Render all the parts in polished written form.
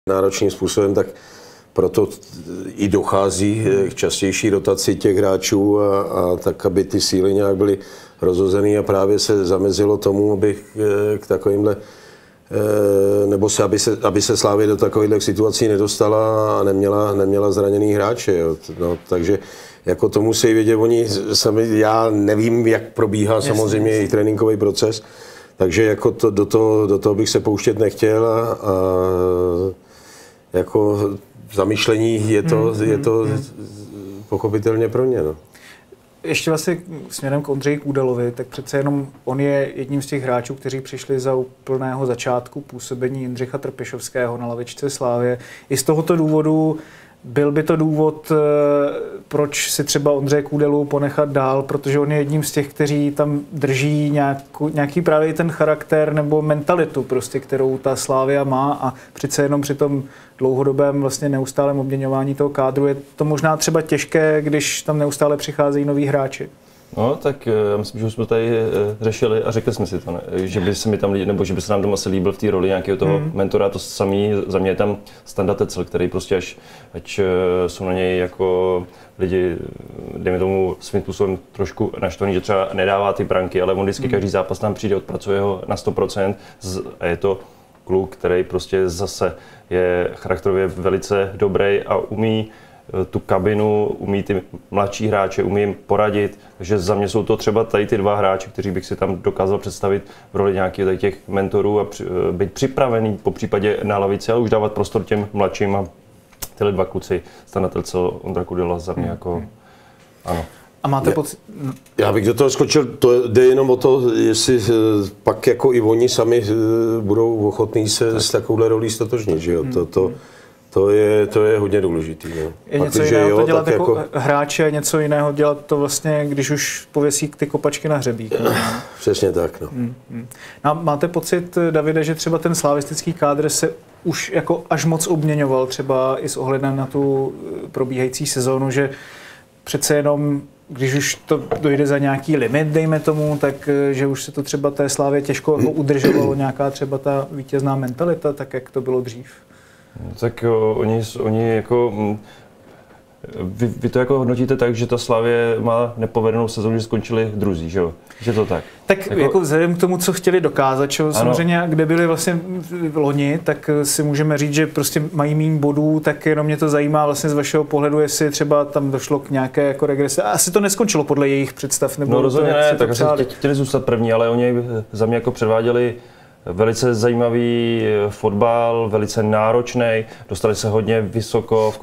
náročným způsobem, tak proto i dochází k častější rotaci těch hráčů a tak, aby ty síly nějak byly rozhozený a právě se zamezilo tomu, aby k takovýmhle, nebo aby se Slavia do takovýchhle situací nedostala a neměla zraněný hráče. Jo. No, takže jako to musí vědět oni sami, já nevím, jak probíhá samozřejmě jejich tréninkový proces, takže jako do toho bych se pouštět nechtěl a jako zamyšlení je to pochopitelně pro ně. No. Ještě vlastně směrem k Ondřeji Kůdelovi, tak přece jenom on je jedním z těch hráčů, kteří přišli za úplného začátku působení Jindřicha Trpišovského na lavičce Slavie. I z tohoto důvodu byl by to důvod, proč si třeba Ondřeje Kůdelu ponechat dál, protože on je jedním z těch, kteří tam drží nějaký právě ten charakter nebo mentalitu, prostě, kterou ta Slavia má a přece jenom při tom dlouhodobém vlastně neustálém obměňování toho kádru je to možná třeba těžké, když tam neustále přicházejí noví hráči. No, tak já myslím, že už jsme tady řešili a řekli jsme si to, ne? Že by se mi tam nebo že by se nám tam asi líbil v té roli nějakého toho mentora, to samý, za mě je tam Standa Tecl, který prostě ať jsou na něj jako lidi, dejme tomu svým způsobem trošku naštvaný, že třeba nedává ty branky, ale on vždycky každý zápas tam přijde, odpracuje ho na 100% a je to kluk, který prostě zase je charakterově velice dobrý a umí tu kabinu, umí ty mladší hráče, umí jim poradit, takže za mě jsou to třeba tady ty dva hráči, kteří bych si tam dokázal představit v roli nějakých těch mentorů a být připravený po případě na lavici, ale už dávat prostor těm mladším a tyhle dva kluci, Standa Tecl, Ondra Kůdela za mě jako ano. A máte pocit? Já bych do toho skočil, to jde jenom o to, jestli pak jako i oni sami budou ochotní se s takovouhle rolí stotožnit, že jo, to je hodně důležitý. No. Je něco jiného to dělat jako hráče, něco jiného dělat to vlastně, když už pověsí ty kopačky na hřebík. No. Přesně tak. No. A máte pocit, Davide, že třeba ten slavistický kádr se už jako až moc obměňoval, třeba i s ohledem na tu probíhající sezónu, že přece jenom, když už to dojde za nějaký limit, dejme tomu, tak že už se to třeba té Slavie těžko jako udržovalo nějaká třeba ta vítězná mentalita, tak jak to bylo dřív? Tak oni jako, vy to jako hodnotíte tak, že ta Slavie má nepovedenou sezónu, že skončili druzí, že jo? Že to tak? Tak jako vzhledem k tomu, co chtěli dokázat, čo? Samozřejmě, kde byli vlastně v loni, tak si můžeme říct, že prostě mají méně bodů, tak jenom mě to zajímá vlastně z vašeho pohledu, jestli třeba tam došlo k nějaké jako regresi. Asi to neskončilo podle jejich představ, nebo no rozhodně ne, tak asi chtěli zůstat první, ale oni za mě jako předváděli velice zajímavý fotbal, velice náročný, dostali se hodně vysoko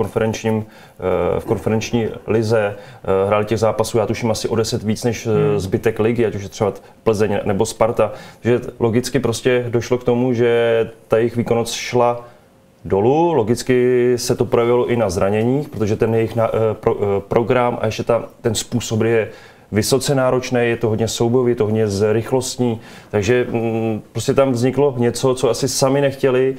v konferenční lize, hráli těch zápasů, já tuším asi o 10 víc než zbytek ligy, ať už je třeba Plzeň nebo Sparta, že logicky prostě došlo k tomu, že ta jejich výkonnost šla dolů, logicky se to projevilo i na zraněních, protože ten jejich program a ještě ten způsob, kdy je vysoce náročné, je to hodně soubojový, je to hodně rychlostní, takže prostě tam vzniklo něco, co asi sami nechtěli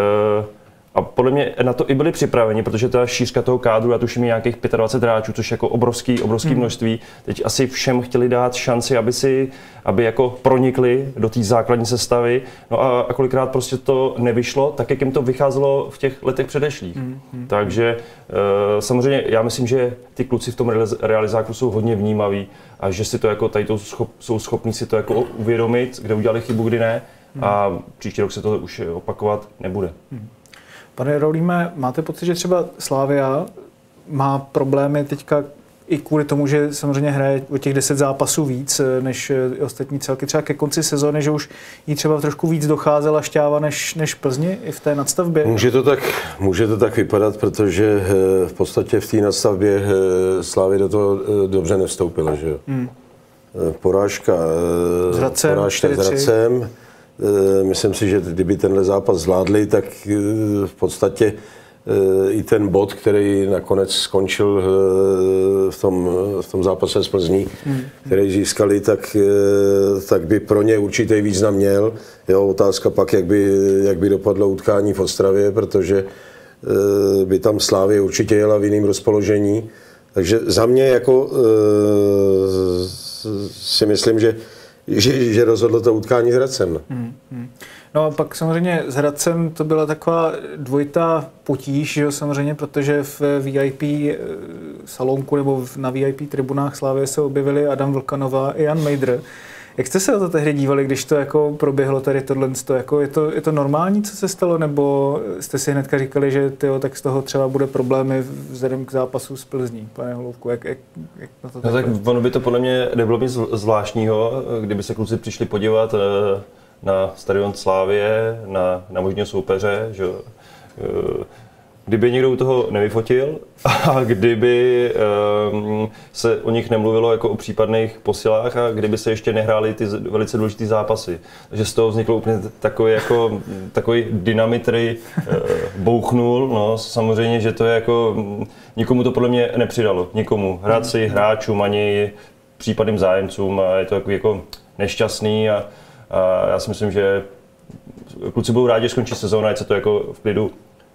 a podle mě na to i byli připraveni, protože ta šířka toho kádru, já tuším nějakých 25 hráčů, což je jako obrovský množství, teď asi všem chtěli dát šanci, aby jako pronikli do té základní sestavy, no a kolikrát prostě to nevyšlo, tak jak jim to vycházelo v těch letech předešlých. Takže samozřejmě já myslím, že ty kluci v tom realizáku jsou hodně vnímaví a že si to jako tady jsou schopní si to jako uvědomit, kde udělali chybu, kdy ne a příští rok se to už opakovat nebude. Pane Roulíme, máte pocit, že třeba Slavia má problémy teďka i kvůli tomu, že samozřejmě hraje o těch 10 zápasů víc než ostatní celky, třeba ke konci sezóny, že už jí třeba trošku víc docházela šťáva než Plzni i v té nadstavbě? Může to tak vypadat, protože v podstatě v té nadstavbě Slavia do toho dobře nevstoupila, že jo. Porážka s Hradcem. Myslím si, že kdyby tenhle zápas zvládli, tak v podstatě i ten bod, který nakonec skončil v tom zápase s Plzní, který získali, tak by pro ně určitý význam měl. Jo, otázka pak, jak by dopadlo utkání v Ostravě, protože by tam Slavie určitě jela v jiném rozpoložení. Takže za mě jako si myslím, že že rozhodlo to utkání s Hradcem. No a pak samozřejmě s Hradcem to byla taková dvojitá potíž, že jo, samozřejmě, protože v VIP salonku nebo na VIP tribunách Slavie se objevili Adam Vlkanova i Jan Mejdr. Jak jste se na to tehdy dívali, když to jako proběhlo tady tohle? Jako je to normální, co se stalo, nebo jste si hnedka říkali, že tak z toho třeba bude problémy vzhledem k zápasu s Plzní, pane Holoubku? Jak na to tak ono by to podle mě nebylo nic zvláštního, kdyby se kluci přišli podívat na stadion Slavie, na možného soupeře, že kdyby někdo u toho nevyfotil a kdyby se o nich nemluvilo jako o případných posilách a kdyby se ještě nehrály ty velice důležité zápasy. Takže z toho vzniklo úplně takový dynamit, který bouchnul. No, samozřejmě, že to je jako, nikomu to podle mě nepřidalo. Nikomu. Hráči, hráčům, ani případným zájemcům a je to jako nešťastný a já si myslím, že kluci budou rádi, že skončí sezóna, ať se to jako v klidu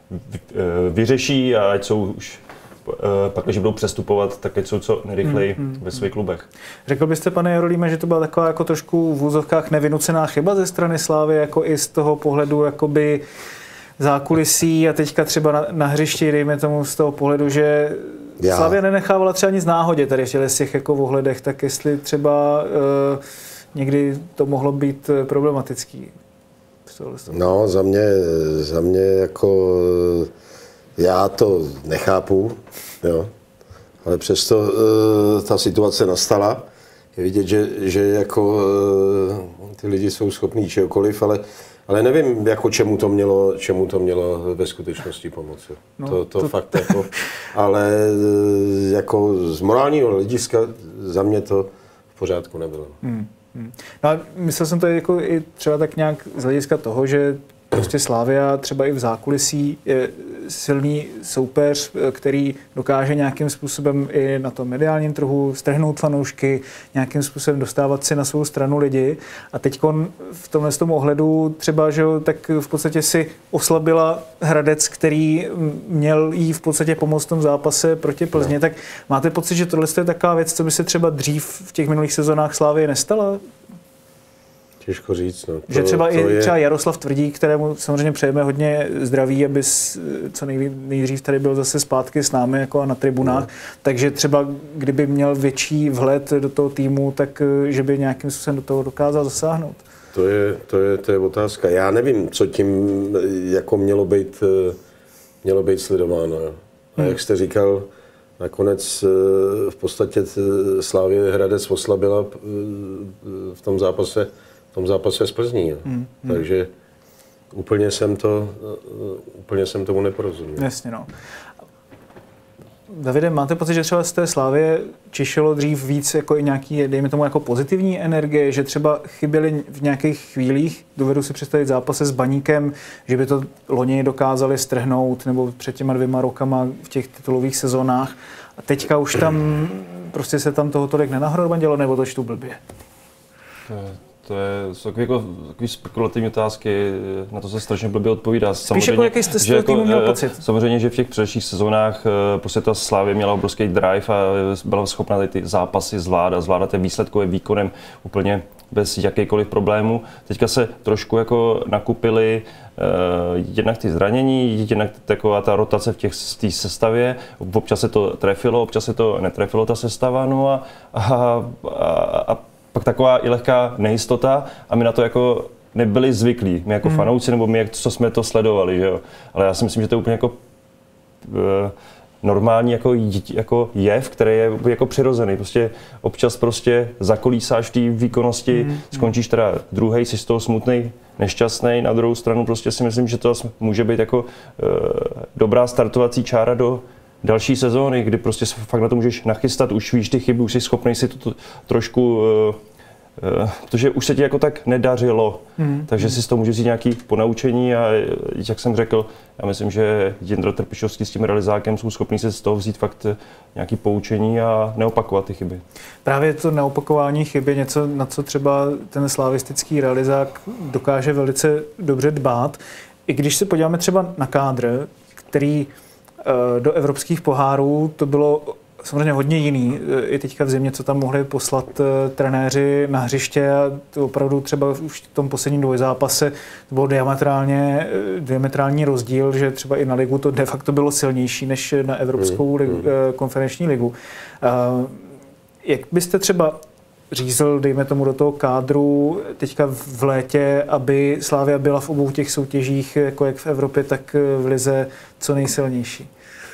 vyřeší a ať jsou už pak, když budou přestupovat, tak ať jsou co nejrychleji ve svých klubech. Řekl byste, pane Jarolíme, že to byla taková jako trošku v úzovkách nevynucená chyba ze strany Slávy, jako i z toho pohledu jakoby zákulisí a teďka třeba na hřišti, dejme tomu z toho pohledu, že Slavia nenechávala třeba nic náhodě tady v těch jako ohledech, tak jestli třeba někdy to mohlo být problematický. No, za mě jako já to nechápu, jo. Ale přesto ta situace nastala. Je vidět, že jako ty lidi jsou schopní čehokoliv, ale nevím, jako čemu to mělo ve skutečnosti pomoci. No, to fakt jako, ale jako z morálního hlediska za mě to v pořádku nebylo. No a myslel jsem to jako i třeba tak nějak z hlediska toho, že prostě Slavia třeba i v zákulisí je silný soupeř, který dokáže nějakým způsobem i na tom mediálním trhu strhnout fanoušky, nějakým způsobem dostávat si na svou stranu lidi. A teď v tomhle ohledu třeba, že tak v podstatě si oslabila Hradec, který měl jí v podstatě pomoct v tom zápase proti Plzně. Tak máte pocit, že tohle je taková věc, co by se třeba dřív v těch minulých sezónách Slavie nestala? Těžko říct. No. Že třeba třeba Jaroslav Tvrdík, kterému samozřejmě přejeme hodně zdraví, aby co nejdřív tady byl zase zpátky s námi jako a na tribunách, no. Takže třeba kdyby měl větší vhled do toho týmu, tak že by nějakým způsobem do toho dokázal zasáhnout. To je otázka. Já nevím, co tím jako mělo být sledováno. A jak jste říkal, nakonec v podstatě Slavie Hradec oslabila v tom zápase s Plzní. Takže úplně jsem tomu neporozuměl. Jasně, no. Davide, máte pocit, že třeba z té Slavie čišelo dřív víc jako i nějaký, dejme tomu, jako pozitivní energie, že třeba chyběly v nějakých chvílích, dovedu si představit zápase s Baníkem, že by to loni dokázali strhnout, nebo před těma 2 rokama v těch titulových sezónách. A teďka už tam, prostě se tam toho tolik nenahromadilo, nebo to čtu blbě? Jsou takový spekulativní otázky, na to se strašně blbě odpovídá. Spíš jako jaký jste z toho týmu měl pocit? Samozřejmě, že v těch předešlých sezónách prostě ta Slavie měla obrovský drive a byla schopna ty zápasy zvládat je výsledkovým výkonem úplně bez jakýkoliv problémů. Teďka se trošku jako nakupili jednak ty zranění, jednak taková ta rotace v té sestavě. Občas se to trefilo, občas se to netrefilo ta sestava, no a pak taková i lehká nejistota a my na to jako nebyli zvyklí, my jako fanoušci nebo my, co jsme to sledovali, že jo. Ale já si myslím, že to je úplně jako normální jako jev, který je jako přirozený. Prostě občas prostě zakolísáš v té výkonnosti, skončíš teda druhej, jsi z toho smutnej, nešťastný. Na druhou stranu prostě si myslím, že to může být jako dobrá startovací čára do další sezóny, kdy prostě fakt na to můžeš nachystat, už víš ty chyby, už jsi schopný si to trošku, protože už se ti jako tak nedařilo, takže si z toho můžeš vzít nějaké ponaučení a jak jsem řekl, já myslím, že Jindra Trpišovský s tím realizákem jsou schopní si z toho vzít fakt nějaké poučení a neopakovat ty chyby. Právě to neopakování chyby, něco, na co třeba ten slavistický realizák dokáže velice dobře dbát. I když se podíváme třeba na kádr, který do evropských pohárů to bylo samozřejmě hodně jiný. I teďka v zimě, co tam mohli poslat trenéři na hřiště a to opravdu třeba už v tom posledním dvojzápase to bylo diametrální rozdíl, že třeba i na ligu to de facto bylo silnější než na Evropskou konferenční ligu. Jak byste třeba řízl, dejme tomu, do toho kádru teďka v létě, aby Slavia byla v obou těch soutěžích, jako jak v Evropě, tak v lize, co nejsilnější?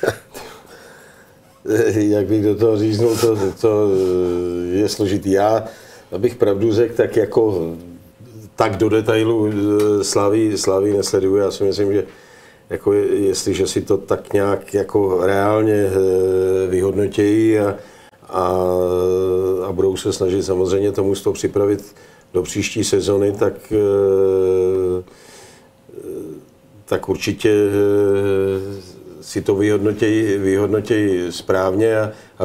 Jak bych do toho říznul, to je složitý. Já, abych pravdu řekl, tak jako tak do detailu Slavii nesleduju. Já si myslím, že jako jestliže si to tak nějak jako reálně vyhodnotějí a budou se snažit samozřejmě tomu z toho připravit do příští sezony, tak určitě si to vyhodnotějí správně a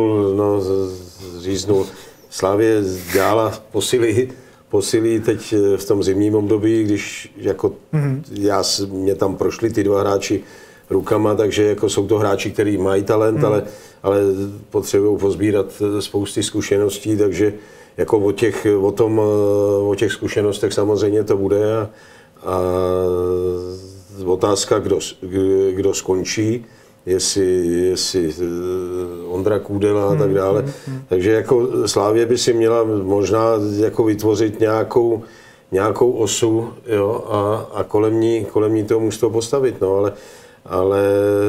říznul Slavie dělala posilí teď v tom zimním období, když jako mě tam prošli ty dva hráči rukama, takže jako jsou to hráči, kteří mají talent, ale potřebují pozbírat spousty zkušeností, takže jako o těch zkušenostech samozřejmě to bude a otázka, kdo skončí, jestli Ondra Kůdela a tak dále. Takže jako Slavie by si měla možná jako vytvořit nějakou osu, jo, a kolem ní to mužstvo postavit, no, ale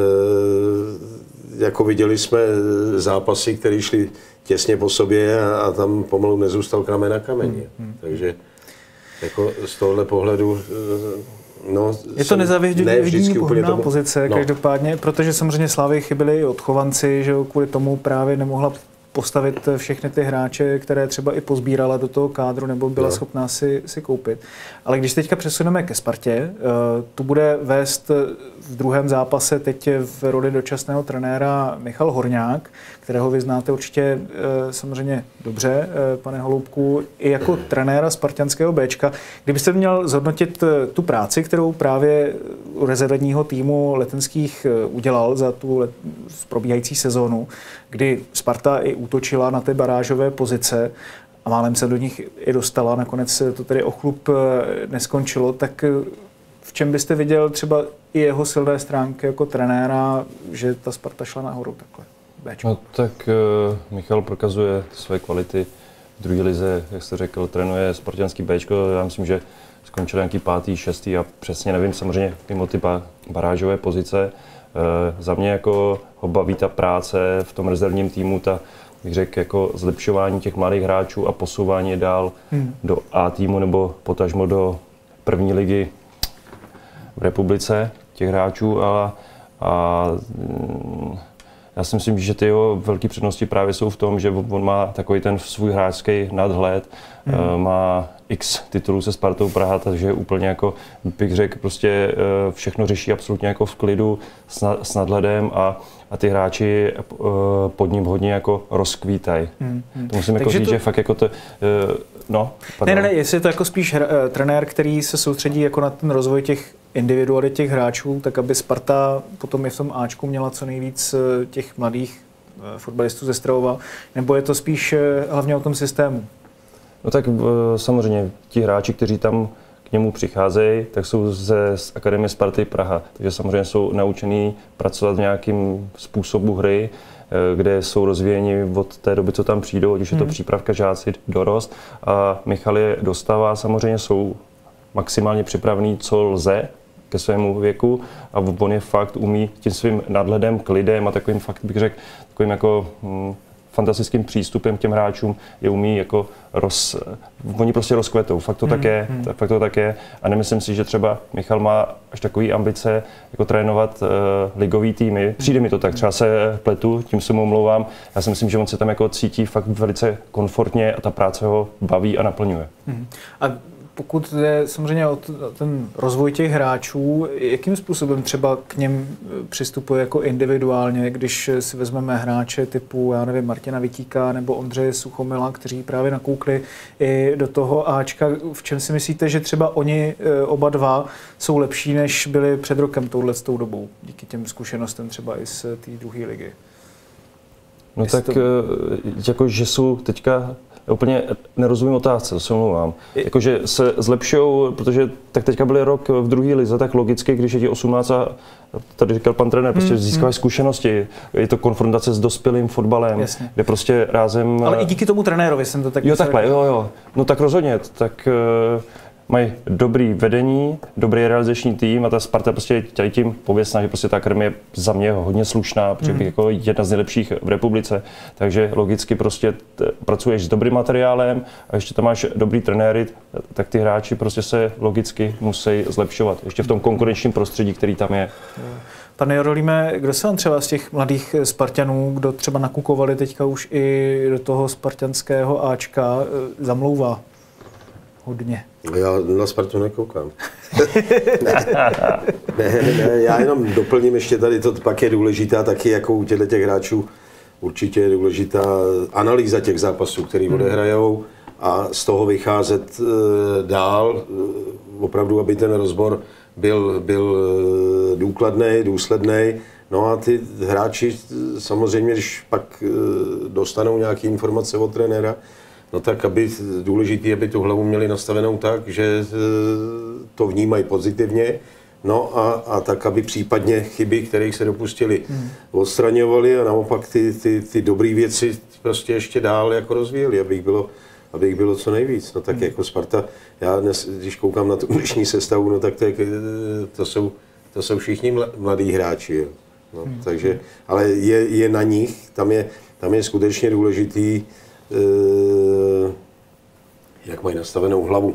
jako viděli jsme zápasy, které šly těsně po sobě a tam pomalu nezůstal kámen na kameni. Takže jako z tohohle pohledu je to nezávidění pohodlná pozice, každopádně, protože samozřejmě Slavii chyběli i odchovanci, že kvůli tomu právě nemohla postavit všechny ty hráče, které třeba i pozbírala do toho kádru nebo byla schopná si koupit. Ale když teďka přesuneme ke Spartě, tu bude vést v druhém zápase teď v roli dočasného trenéra Michal Horňák, kterého vy znáte určitě samozřejmě dobře, pane Holoubku, i jako trenéra spartanského Bčka. Kdybyste měl zhodnotit tu práci, kterou právě u rezervního týmu Letenských udělal za tu probíhající sezónu, kdy Sparta i útočila na ty barážové pozice a málem se do nich i dostala, nakonec to tedy o chlup neskončilo, tak v čem byste viděl třeba i jeho silné stránky jako trenéra, že ta Sparta šla nahoru takhle? Bčko. No, tak Michal prokazuje své kvality v druhé lize, jak jste řekl, trénuje spartanský Bčko, já myslím, že skončil nějaký 5., 6. a přesně nevím, samozřejmě mimo ty barážové pozice. Za mě jako ho baví ta práce v tom rezervním týmu, bych řekl, jako zlepšování těch mladých hráčů a posouvání je dál do A týmu nebo potažmo do první ligy v republice těch hráčů a já si myslím, že ty jeho velké přednosti právě jsou v tom, že on má takový ten svůj hráčský nadhled, má x titulů se Spartou Praha, takže úplně jako bych řekl, prostě všechno řeší absolutně jako v klidu s nadhledem a ty hráči pod ním hodně jako rozkvítají. To musím jako říct, že fakt jako to, Ne, jestli je to jako spíš trenér, který se soustředí jako na ten rozvoj těch individualit těch hráčů, tak aby Sparta potom i v tom Ačku měla co nejvíc těch mladých fotbalistů ze Strahova, nebo je to spíš hlavně o tom systému? No tak samozřejmě ti hráči, kteří tam k němu přicházejí, tak jsou z Akademie Sparty Praha, takže samozřejmě jsou naučení pracovat v nějakým způsobu hry, kde jsou rozvíjeni od té doby, co tam přijdou, ať už je to přípravka, žáci, dorost. A Michal je dostává, samozřejmě jsou maximálně připravený, co lze ke svému věku a on je fakt umí tím svým nadhledem, klidem a takovým fakt bych řekl, takovým jako fantastickým přístupem k těm hráčům je umí jako oni prostě rozkvetou, fakt to tak je a nemyslím si, že třeba Michal má až takový ambice jako trénovat ligový týmy. Přijde mi to tak, třeba se pletu, tím se mu omlouvám. Já si myslím, že on se tam jako cítí fakt velice komfortně a ta práce ho baví a naplňuje. A pokud je samozřejmě o ten rozvoj těch hráčů, jakým způsobem třeba k něm přistupuje jako individuálně, když si vezmeme hráče typu, já nevím, Martina Vitíka nebo Ondřeje Suchomila, kteří právě nakoukli i do toho Ačka. V čem si myslíte, že třeba oni oba dva jsou lepší, než byli před rokem touhletou dobou, díky těm zkušenostem třeba i z té druhé ligy? No tak jako, že jsou teďka, úplně nerozumím otázce, to se omlouvám. Jakože se zlepšujou, protože tak teďka byli rok v druhé lize, tak logicky, když je ti 18 a tady říkal pan trenér, prostě získávají zkušenosti. Je to konfrontace s dospělým fotbalem, jasně, kde prostě rázem... Ale i díky tomu trenérovi jsem to tak... Jo, takhle, jo. No tak rozhodně, tak mají dobrý vedení, dobrý realizační tým a ta Sparta prostě tady tím pověstná, že prostě ta akademie je za mě hodně slušná, protože bych jako jedna z nejlepších v republice, takže logicky prostě pracuješ s dobrým materiálem a ještě tam máš dobrý trenéry, tak ty hráči prostě se logicky musí zlepšovat, ještě v tom konkurenčním prostředí, který tam je. Pane Jorolíme, kdo se vám třeba z těch mladých Spartanů, kdo třeba nakukovali teďka už i do toho spartanského Ačka, zamlouvá hodně? Já na Spartu nekoukám. ne, já jenom doplním ještě tady, to pak je důležitá taky jako u těchto hráčů, určitě je důležitá analýza těch zápasů, který odehrajou a z toho vycházet dál, opravdu, aby ten rozbor byl důkladný, důsledný. No a ty hráči samozřejmě, když pak dostanou nějaké informace od trenéra, no tak důležité, aby tu hlavu měli nastavenou tak, že to vnímají pozitivně, no a tak, aby případně chyby, které se dopustili, odstraňovali a naopak ty dobré věci prostě ještě dál jako rozvíjeli, aby jich bylo co nejvíc. No tak jako Sparta, já dnes, když koukám na tu dnešní sestavu, no tak to jsou všichni mladí hráči. Jo. No, takže, ale je na nich, tam je skutečně důležitý, jak mají nastavenou hlavu.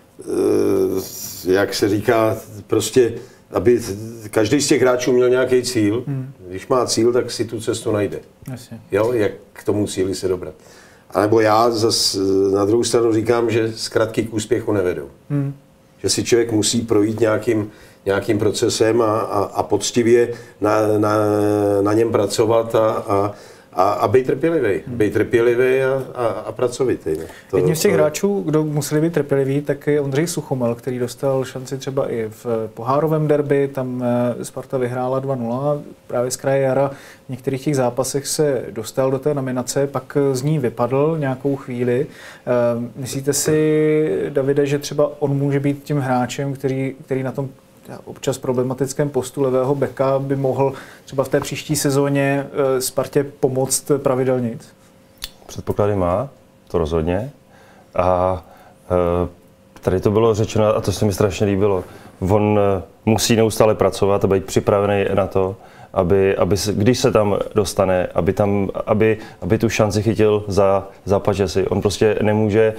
Jak se říká, prostě, aby každý z těch hráčů měl nějaký cíl. Když má cíl, tak si tu cestu najde. Jasně. Jo, jak k tomu cíli se dobrat. A nebo já zase na druhou stranu říkám, že zkratky k úspěchu nevedou. Že si člověk musí projít nějakým procesem a poctivě na něm pracovat a být trpělivý. Být trpělivý a pracovitý. Jedním z těch hráčů, kdo museli být trpěliví, tak je Ondřej Suchomel, který dostal šanci třeba i v pohárovém derby. Tam Sparta vyhrála 2-0. Právě z kraje jara v některých těch zápasech se dostal do té nominace, pak z ní vypadl nějakou chvíli. Myslíte si, Davide, že třeba on může být tím hráčem, který na tom občas problematickém postu levého beka by mohl třeba v té příští sezóně Spartě pomoct pravidelně? Předpoklady má, to rozhodně. A tady to bylo řečeno, a to se mi strašně líbilo, on musí neustále pracovat a být připravený na to, aby když se tam dostane, aby tu šanci chytil za pačesy. On prostě nemůže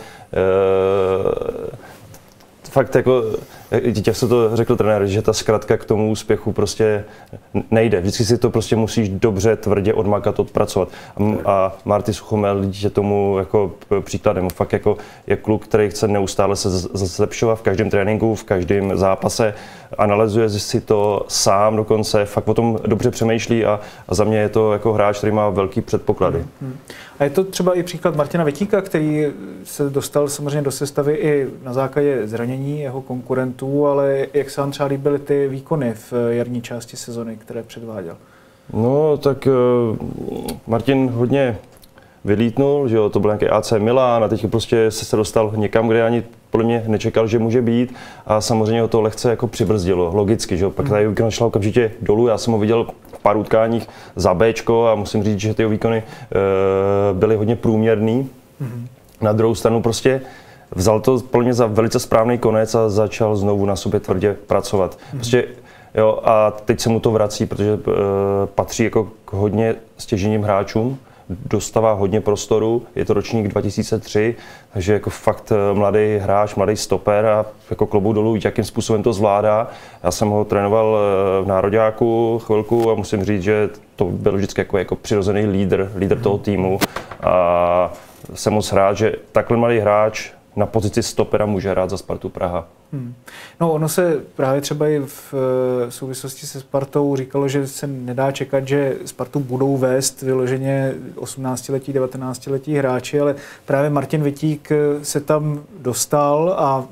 fakt jako, jak se to řekl trenér, že ta zkratka k tomu úspěchu prostě nejde. Vždycky si to prostě musíš dobře, tvrdě odmakat, odpracovat. A Marty Suchomel je tomu jako příkladem. Fakt jako je kluk, který chce neustále se zlepšovat v každém tréninku, v každém zápase. Analyzuje si to sám dokonce, fakt o tom dobře přemýšlí a za mě je to jako hráč, který má velký předpoklady. A je to třeba i příklad Martina Vitíka, který se dostal samozřejmě do sestavy i na základě zranění jeho konkurentů, ale jak se vám třeba líbily ty výkony v jarní části sezony, které předváděl? No, tak Martin hodně vylítnul, že jo, to byl nějaký AC Milan a teď prostě se dostal někam, kde ani podle mě nečekal, že může být a samozřejmě ho to lehce jako přibrzdilo, logicky, že jo, pak tady výkon šla okamžitě dolů, já jsem ho viděl v pár utkáních za Bčko a musím říct, že ty výkony byly hodně průměrný. Na druhou stranu prostě vzal to podle mě za velice správný konec a začal znovu na sobě tvrdě pracovat. Prostě jo, a teď se mu to vrací, protože patří jako k hodně stěžejním hráčům, dostává hodně prostoru, je to ročník 2003, takže jako fakt mladý hráč, mladý stoper a jako klobouk dolů, jakým způsobem to zvládá. Já jsem ho trénoval v nároďáku chvilku a musím říct, že to byl vždycky jako přirozený lídr toho týmu a jsem moc rád, že takhle mladý hráč na pozici stopera může hrát za Spartu Praha. No ono se právě třeba i v souvislosti se Spartou říkalo, že se nedá čekat, že Spartu budou vést vyloženě 18-letí, 19-letí hráči, ale právě Martin Vitík se tam dostal a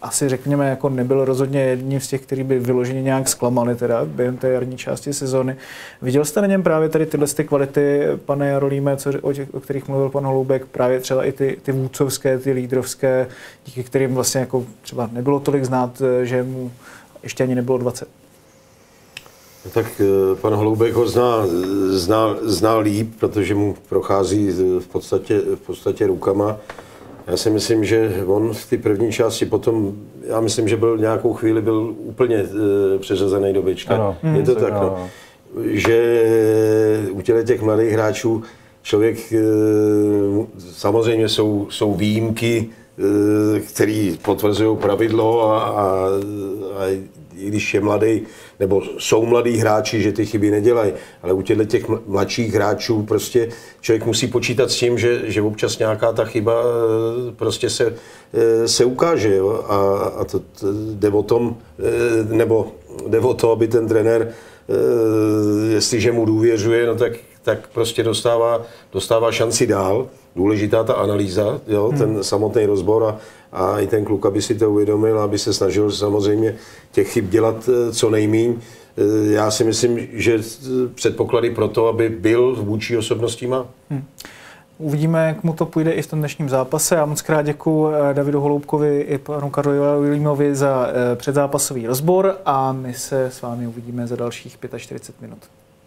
asi řekněme, jako nebyl rozhodně jedním z těch, kteří by vyloženě nějak zklamali teda během té jarní části sezóny. Viděl jste na něm právě tady tyhle kvality, pane Jarolíme, o kterých mluvil pan Holoubek, právě třeba i ty vůdcovské, ty lídrovské, díky kterým vlastně jako třeba nebylo tolik znát, že mu ještě ani nebylo 20? Tak pan Holoubek ho zná líp, protože mu prochází v podstatě rukama. Já si myslím, že on v té první části potom, já myslím, že byl nějakou chvíli byl úplně přeřazený do bečka. Je to tak, no. Že u těch mladých hráčů člověk, samozřejmě jsou výjimky, které potvrzují pravidlo a i když je mladý, nebo jsou mladí hráči, že ty chyby nedělají, ale u těch mladších hráčů prostě člověk musí počítat s tím, že občas nějaká ta chyba prostě se ukáže. Jo? A to jde o tom, nebo jde o to, aby ten trenér, jestliže mu důvěřuje, no tak prostě dostává šanci dál. Důležitá ta analýza, jo? Ten samotný rozbor a i ten kluk, aby si to uvědomil, aby se snažil samozřejmě těch chyb dělat co nejmíň. Já si myslím, že předpoklady pro to, aby byl vůdčí osobností má. Uvidíme, jak mu to půjde i v tom dnešním zápase. Já moc krát děkuji Davidu Holoubkovi i panu Karlu Jarolímovi za předzápasový rozbor a my se s vámi uvidíme za dalších 45 minut.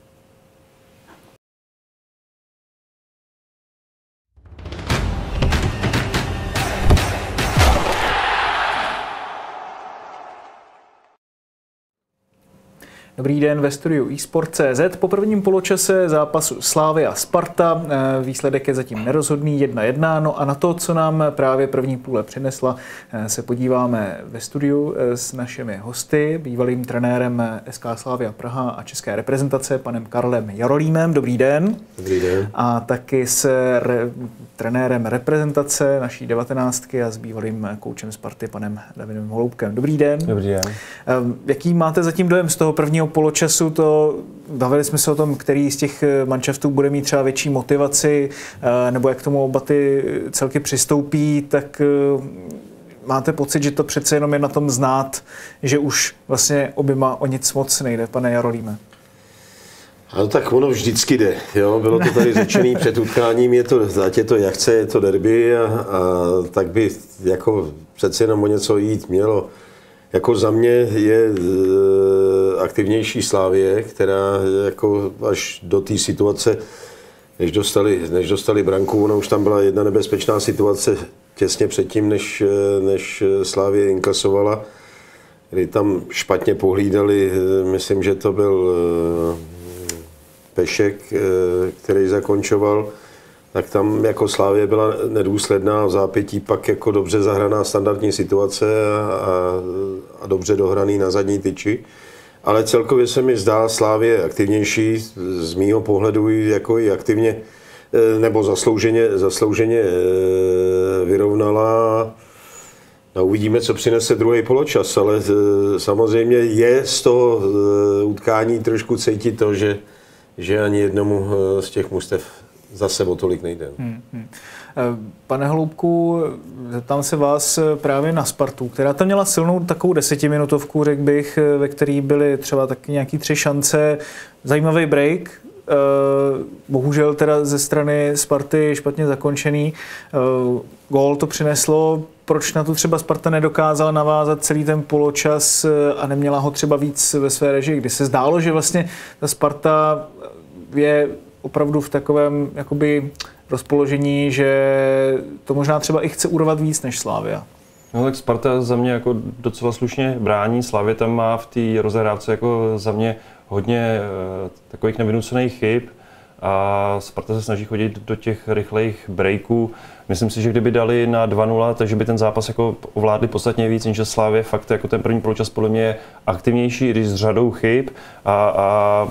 Dobrý den ve studiu eSport.cz. Po prvním poločase zápasu Slavia Sparta výsledek je zatím nerozhodný 1-1. No a na to, co nám právě první půle přinesla, se podíváme ve studiu s našimi hosty, bývalým trenérem SK Slavia Praha a české reprezentace, panem Karlem Jarolímem. Dobrý den. Dobrý den. A taky s trenérem reprezentace naší 19 a s bývalým koučem Sparty, panem Davidem Holoubkem. Dobrý den. Dobrý den. Jaký máte zatím dojem z toho prvního poločasu? Bavili jsme se o tom, který z těch manšaftů bude mít třeba větší motivaci, nebo jak k tomu oba ty celky přistoupí, tak máte pocit, že to přece jenom je na tom znát, že už vlastně oběma o nic moc nejde, pane Jarolíme? Ale tak ono vždycky jde, jo? Bylo to tady řečený před utkáním, ať je to jak chce, je to derby a tak by jako přece jenom o něco jít mělo. Jako za mě je aktivnější Slavie, která jako až do té situace, než dostali branku, ona už tam byla jedna nebezpečná situace těsně předtím, než Slavie inkasovala, kdy tam špatně pohlídali, myslím, že to byl Pešek, který zakončoval, tak tam jako Slavie byla nedůsledná, v zápětí pak jako dobře zahraná standardní situace a dobře dohraný na zadní tyči. Ale celkově se mi zdá Slavie aktivnější, z mýho pohledu jako i aktivně, nebo zaslouženě vyrovnala. A uvidíme, co přinese druhý poločas, ale samozřejmě je z toho utkání trošku cítit to, že ani jednomu z těch mužstev zase o tolik nejde. Pane Holoubku, zeptám se vás právě na Spartu, která tam měla silnou takovou 10minutovku, řekl bych, ve který byly třeba taky nějaký 3 šance, zajímavý break, bohužel teda ze strany Sparty špatně zakončený. Gól to přineslo, proč na to třeba Sparta nedokázala navázat celý ten poločas a neměla ho třeba víc ve své režii, kdy se zdálo, že vlastně ta Sparta je opravdu v takovém jakoby rozpoložení, že to možná třeba i chce urvat víc než Slavia. No tak Sparta za mě jako docela slušně brání, Slavia tam má v té rozehrávce jako za mě hodně takových nevynucených chyb a Sparta se snaží chodit do těch rychlejch breaků. Myslím si, že kdyby dali na 2-0, takže by ten zápas jako ovládli podstatně víc, než Slavia fakt jako ten první poločas podle mě je aktivnější, i když s řadou chyb a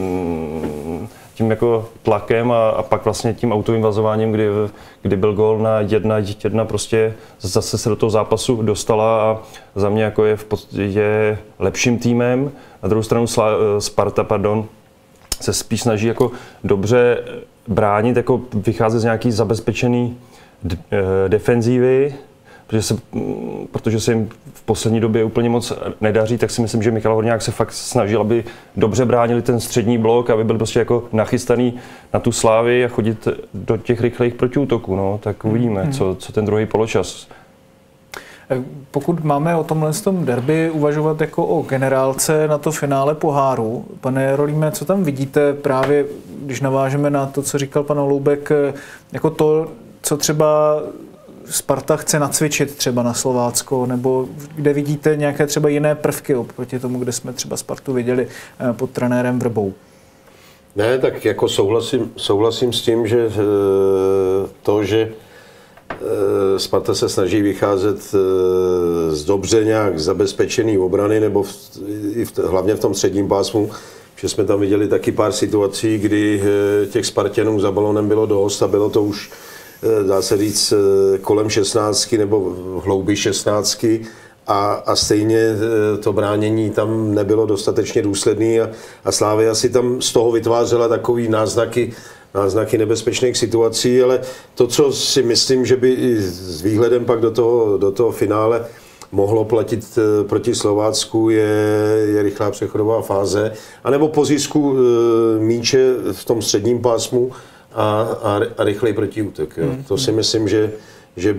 tím jako tlakem a pak vlastně tím autovým vazováním, kdy byl gól na 1-1, prostě zase se do toho zápasu dostala a za mě jako je lepším týmem. Na druhou stranu Sparta, se spíš snaží jako dobře bránit, jako vycházet z nějaký zabezpečený defenzívy protože se jim v poslední době úplně moc nedaří, tak si myslím, že Michal Horňák se fakt snažil, aby dobře bránili ten střední blok, aby byl prostě jako nachystaný na tu Slávy a chodit do těch rychlých protiútoků. No, tak uvidíme, co ten druhý poločas. Pokud máme o tomhle derby uvažovat jako o generálce na to finále poháru, pane Rolíme, co tam vidíte právě, když navážeme na to, co říkal pan Holoubek, jako to, co třeba Sparta chce nacvičit třeba na Slovácko, nebo kde vidíte nějaké třeba jiné prvky oproti tomu, kde jsme třeba Spartu viděli pod trenérem Vrbou? Ne, tak jako souhlasím s tím, že to, že Sparta se snaží vycházet z dobře nějak zabezpečený obrany, nebo hlavně v tom středním pásmu, že jsme tam viděli taky pár situací, kdy těch Spartanů za balonem bylo dost a bylo to už, dá se říct, kolem 16 nebo v hloubi 16 a stejně to bránění tam nebylo dostatečně důsledný a Slavia si tam z toho vytvářela takový náznaky nebezpečných situací, ale to, co si myslím, že by i s výhledem pak do toho finále mohlo platit proti Slovácku, je rychlá přechodová fáze, anebo po zisku míče v tom středním pásmu a rychlej protiútok. To si myslím, že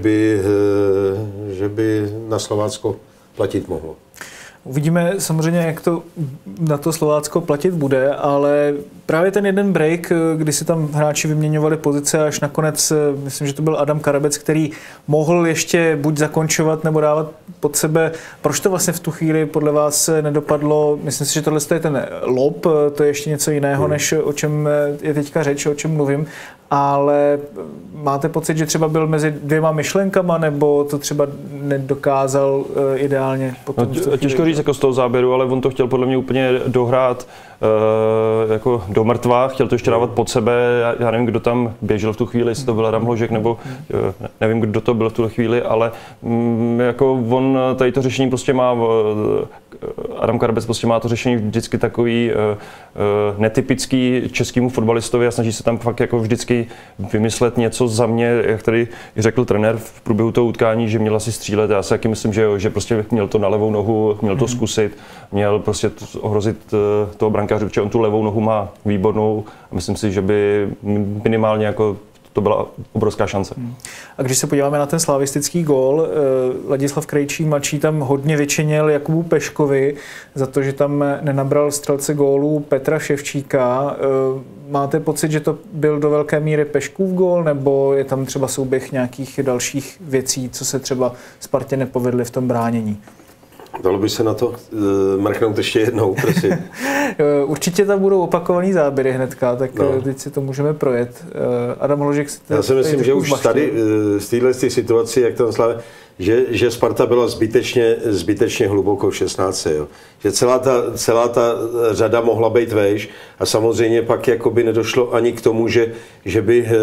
by na Slovácko platit mohlo. Uvidíme samozřejmě, jak to na to Slovácko platit bude, ale právě ten jeden break, kdy si tam hráči vyměňovali pozice, až nakonec, myslím, že to byl Adam Karabec, který mohl ještě buď zakončovat nebo dávat pod sebe. Proč to vlastně v tu chvíli podle vás nedopadlo? Myslím si, že tohle je ten lob, to je ještě něco jiného, než o čem je teďka řeč, o čem mluvím. Ale máte pocit, že třeba byl mezi dvěma myšlenkama, nebo to třeba nedokázal ideálně potom? Těžko říct jako z toho záběru, ale on to chtěl podle mě úplně dohrát jako do mrtva, chtěl to ještě dávat pod sebe, já nevím, kdo tam běžel v tu chvíli, jestli to byl Adam Hložek, nebo nevím, kdo to byl v tu chvíli, ale jako on tady to řešení prostě má, Adam Karabec prostě má to řešení vždycky takový netypický českému fotbalistovi a snaží se tam fakt jako vždycky vymyslet něco za mě, jak tady řekl trenér v průběhu toho utkání, že měl asi střílet, já si taky myslím, že prostě měl to na levou nohu, měl to zkusit, měl prostě ohrozit toho brankáře, protože on tu levou nohu má výbornou a myslím si, že by minimálně jako to byla obrovská šance. A když se podíváme na ten slavistický gól, Ladislav Krejčí mladší tam hodně vyčinil Jakubu Peškovi za to, že tam nenabral střelce gólů Petra Ševčíka. Máte pocit, že to byl do velké míry Peškův gól, nebo je tam třeba souběh nějakých dalších věcí, co se třeba Spartě nepovedly v tom bránění? Dalo by se na to mrknout ještě jednou, prosím. Určitě tam budou opakovaný záběry hnedka, tak teď si to můžeme projet. Adam Hložek... Já si myslím, že už tady z téhle situaci, jak tam Slávě, že Sparta byla zbytečně hluboko v 16. Jo. Že celá ta řada mohla být vejš a samozřejmě pak jakoby nedošlo ani k tomu, že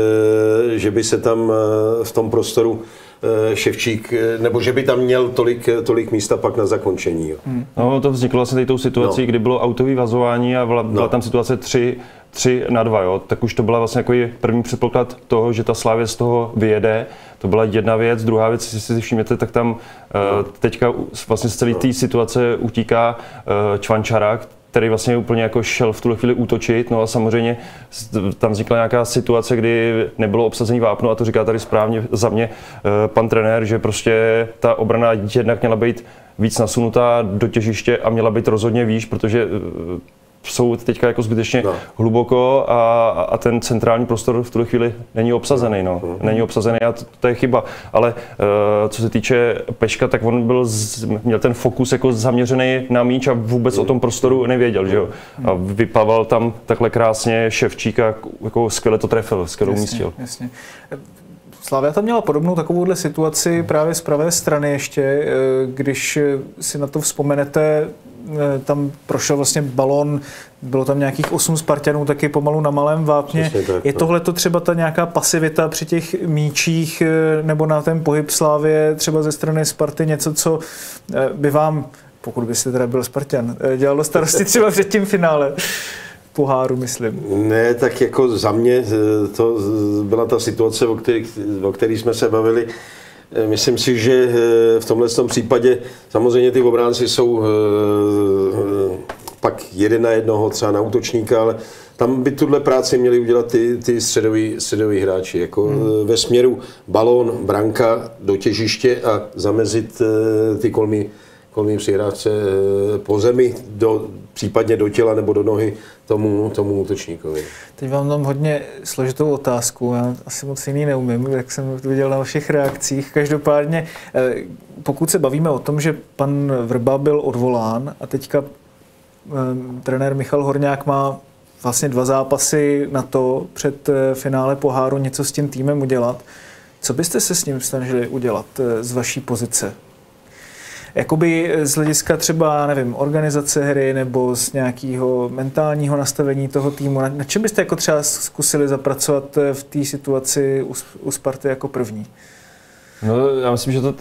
by se tam v tom prostoru Ševčík, nebo že by tam měl tolik místa pak na zakončení. Jo. No, to vzniklo vlastně tady tou situací, kdy bylo autový vazování a byla tam situace 3-2, jo. Tak už to byla vlastně jako první předpoklad toho, že ta Slavia z toho vyjede. To byla jedna věc. Druhá věc, jestli si všimnete, tak tam teďka vlastně z celé té situace utíká Čvančara, který vlastně úplně jako šel v tuhle chvíli útočit, no a samozřejmě tam vznikla nějaká situace, kdy nebylo obsazení vápno a to říká tady správně za mě pan trenér, že prostě ta obrana jednak měla být víc nasunutá do těžiště a měla být rozhodně výš, protože jsou teďka jako zbytečně hluboko a ten centrální prostor v tuhle chvíli není obsazený, není obsazený a to je chyba, ale co se týče Peška, tak on měl ten fokus jako zaměřený na míč a vůbec o tom prostoru nevěděl, že jo, a vypával tam takhle krásně Ševčík a jako skvěle to trefil, skvěle umístil. Jasně. Slavia tam měla podobnou takovouhle situaci právě z pravé strany ještě, když si na to vzpomenete, tam prošel vlastně balón, bylo tam nějakých 8 Spartanů taky pomalu na malém vápně. Je tohleto třeba ta nějaká pasivita při těch míčích nebo na ten pohyb Slavie třeba ze strany Sparty něco, co by vám, pokud byste teda byl Spartan, dělalo starosti třeba před tím finále? Poháru, myslím. Ne, tak jako za mě to byla ta situace, o které jsme se bavili Myslím si, že v tomhle případě samozřejmě ty obránci jsou pak 1 na 1 třeba na útočníka, ale tam by tuhle práci měli udělat ty středoví hráči, jako ve směru balón, branka do těžiště a zamezit ty kolmy přihrávce po zemi, případně do těla nebo do nohy tomu útočníkovi. Teď vám dám hodně složitou otázku, já asi moc jiný neumím, jak jsem to viděl na vašich reakcích. Každopádně, pokud se bavíme o tom, že pan Vrba byl odvolán a teďka trenér Michal Horňák má vlastně 2 zápasy na to před finále poháru něco s tím týmem udělat, co byste se s ním snažili udělat z vaší pozice? Jakoby z hlediska třeba, nevím, organizace hry nebo z nějakého mentálního nastavení toho týmu. Na čem byste jako třeba zkusili zapracovat v té situaci u Sparty jako první? No, já myslím, že to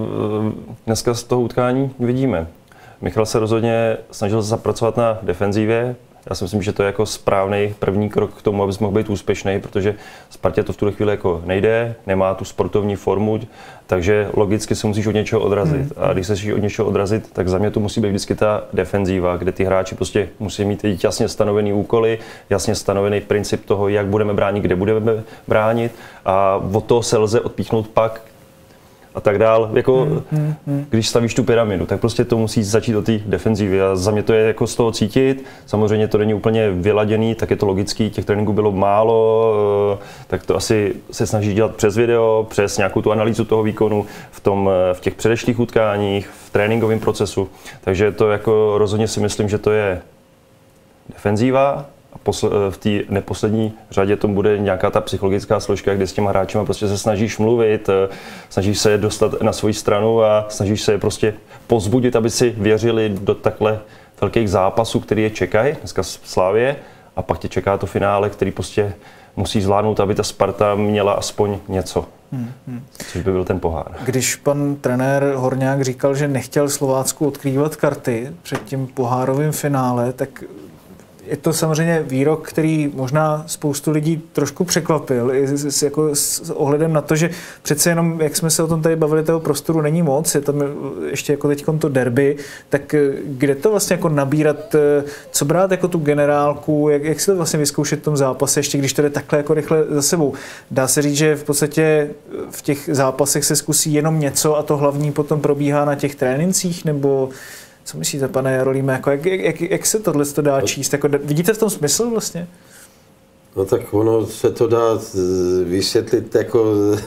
dneska z toho utkání vidíme. Michal se rozhodně snažil zapracovat na defenzívě. Já si myslím, že to je jako správný první krok k tomu, abys mohl být úspěšný, protože Spartě to v tuhle chvíli jako nejde, nemá tu sportovní formu, takže logicky se musíš od něčeho odrazit. A když se musíš od něčeho odrazit, tak za mě to musí být vždycky ta defenzíva, kde ty hráči prostě musí mít jasně stanovený úkoly, jasně stanovený princip toho, jak budeme bránit, kde budeme bránit a od toho se lze odpíchnout pak a tak dál. Jako, když stavíš tu pyramidu, tak prostě to musí začít od té defenzívy. A za mě to je jako z toho cítit. Samozřejmě to není úplně vyladěný, tak je to logický. Těch tréninků bylo málo, tak to asi se snaží dělat přes video, přes nějakou tu analýzu toho výkonu v těch předešlých utkáních, v tréninkovém procesu. Takže to jako rozhodně si myslím, že to je defenzíva. V té neposlední řadě tomu bude nějaká ta psychologická složka, kde s těma hráčima prostě se snažíš mluvit, snažíš se je dostat na svoji stranu a snažíš se je prostě povzbudit, aby si věřili do takhle velkých zápasů, který je čekají, dneska Slavie, a pak tě čeká to finále, který prostě musí zvládnout, aby ta Sparta měla aspoň něco. Což by byl ten pohár. Když pan trenér Horňák říkal, že nechtěl Slovácku odkrývat karty před tím pohárovým finále, tak je to samozřejmě výrok, který možná spoustu lidí trošku překvapil, jako s ohledem na to, že přece jenom, jak jsme se o tom tady bavili, toho prostoru není moc, je tam ještě jako teďkon to derby, tak kde to vlastně jako nabírat, co brát jako tu generálku, jak si to vlastně vyzkoušet v tom zápase, ještě když to jde takhle jako rychle za sebou. Dá se říct, že v podstatě v těch zápasech se zkusí jenom něco a to hlavní potom probíhá na těch trénincích, nebo co myslíte, pane Jarolíme, jako jak se tohle dá číst? Jako, vidíte v tom smysl vlastně? No tak ono se to dá vysvětlit jako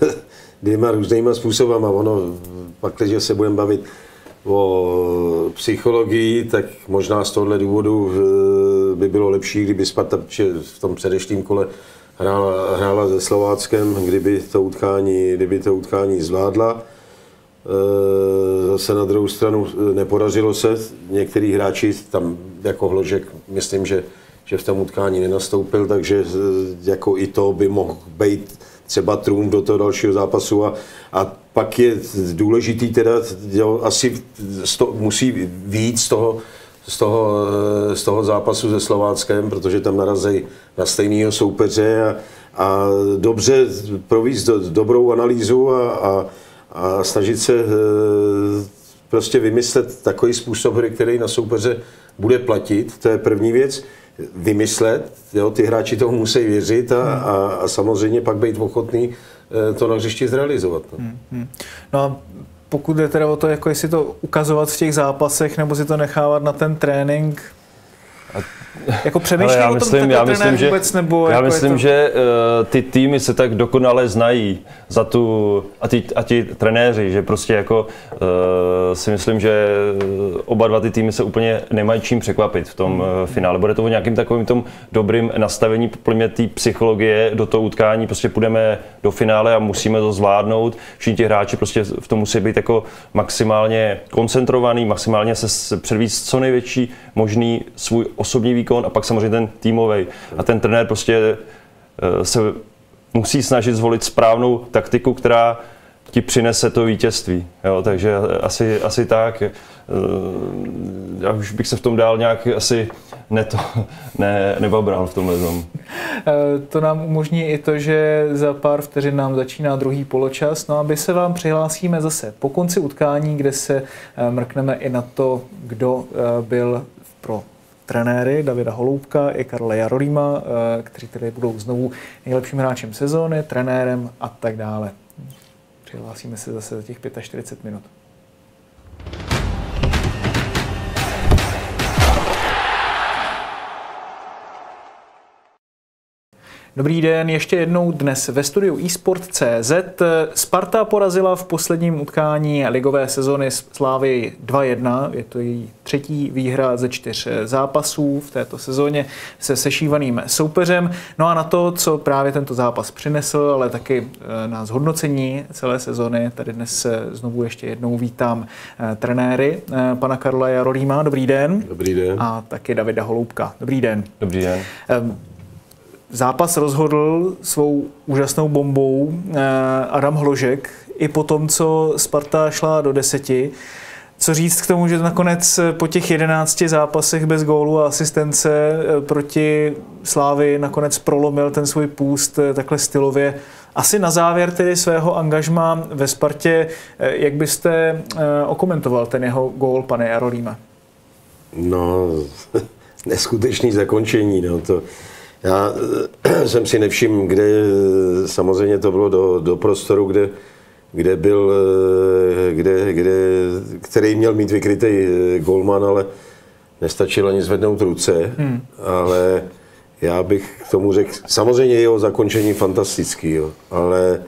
2 různýma způsobama. Ono pak, když se budeme bavit o psychologii, tak možná z tohohle důvodu by bylo lepší, kdyby Sparta v tom předešlém kole hrála se Slováckem, kdyby to utkání zvládla. Zase na druhou stranu nepodařilo se. Některý hráči tam jako Hložek, myslím, že v tom utkání nenastoupil, takže jako i to by mohl být třeba trůn do toho dalšího zápasu. A pak je důležitý teda, asi musí vyjít z toho zápasu se Slováckem, protože tam narazí na stejného soupeře a dobře provést dobrou analýzu a snažit se prostě vymyslet takový způsob hry, který na soupeře bude platit. To je první věc. Vymyslet, jo, ty hráči toho musí věřit a samozřejmě pak být ochotný to na hřišti zrealizovat. No a pokud je teda o to, jako jestli to ukazovat v těch zápasech, nebo si to nechávat na ten trénink, jako přemýšlí o tom trenér vůbec, nebo já jako myslím, že ty týmy se tak dokonale znají a ti trenéři, že prostě jako si myslím, že oba dva ty týmy se úplně nemají čím překvapit v tom finále. Bude to o nějakým takovým tom dobrým nastavení plně té psychologie do toho utkání, prostě půjdeme do finále a musíme to zvládnout. Všichni ti hráči prostě v tom musí být jako maximálně koncentrovaný, maximálně se předvíst co největší možný svůj osobní výkon a pak samozřejmě ten týmový. A ten trenér prostě se musí snažit zvolit správnou taktiku, která ti přinese to vítězství. Jo? Takže asi tak. Já už bych se v tom dál nějak asi nebabral v tomhle tomu. To nám umožní i to, že za pár vteřin nám začíná druhý poločas. No a my se vám přihlásíme zase po konci utkání, kde se mrkneme i na to, kdo byl pro trenéry Davida Holoubka i Karla Jarolíma, kteří tedy budou znovu nejlepším hráčem sezóny, trenérem a tak dále. Přihlásíme se zase za těch 45 minut. Dobrý den, ještě jednou dnes ve studiu eSport.cz. Sparta porazila v posledním utkání ligové sezony Slávii 2-1. Je to její třetí výhra ze 4 zápasů v této sezóně se sešívaným soupeřem. No a na to, co právě tento zápas přinesl, ale taky na zhodnocení celé sezony, tady dnes znovu ještě jednou vítám trenéry pana Karla Jarolíma. Dobrý den. Dobrý den. A taky Davida Holoubka. Dobrý den. Dobrý den. Zápas rozhodl svou úžasnou bombou Adam Hložek i po tom, co Sparta šla do 10. Co říct k tomu, že nakonec po těch 11 zápasech bez gólu a asistence proti Slávii nakonec prolomil ten svůj půst takhle stylově. Asi na závěr tedy svého angažmá ve Spartě, jak byste okomentoval ten jeho gól, pane Jarolíme? No, neskutečný zakončení, no to... Já jsem si nevšiml, kde samozřejmě to bylo do prostoru, který měl mít vykrytý golman, ale nestačilo ani zvednout ruce. Ale já bych k tomu řekl, samozřejmě jeho zakončení fantastický, jo, ale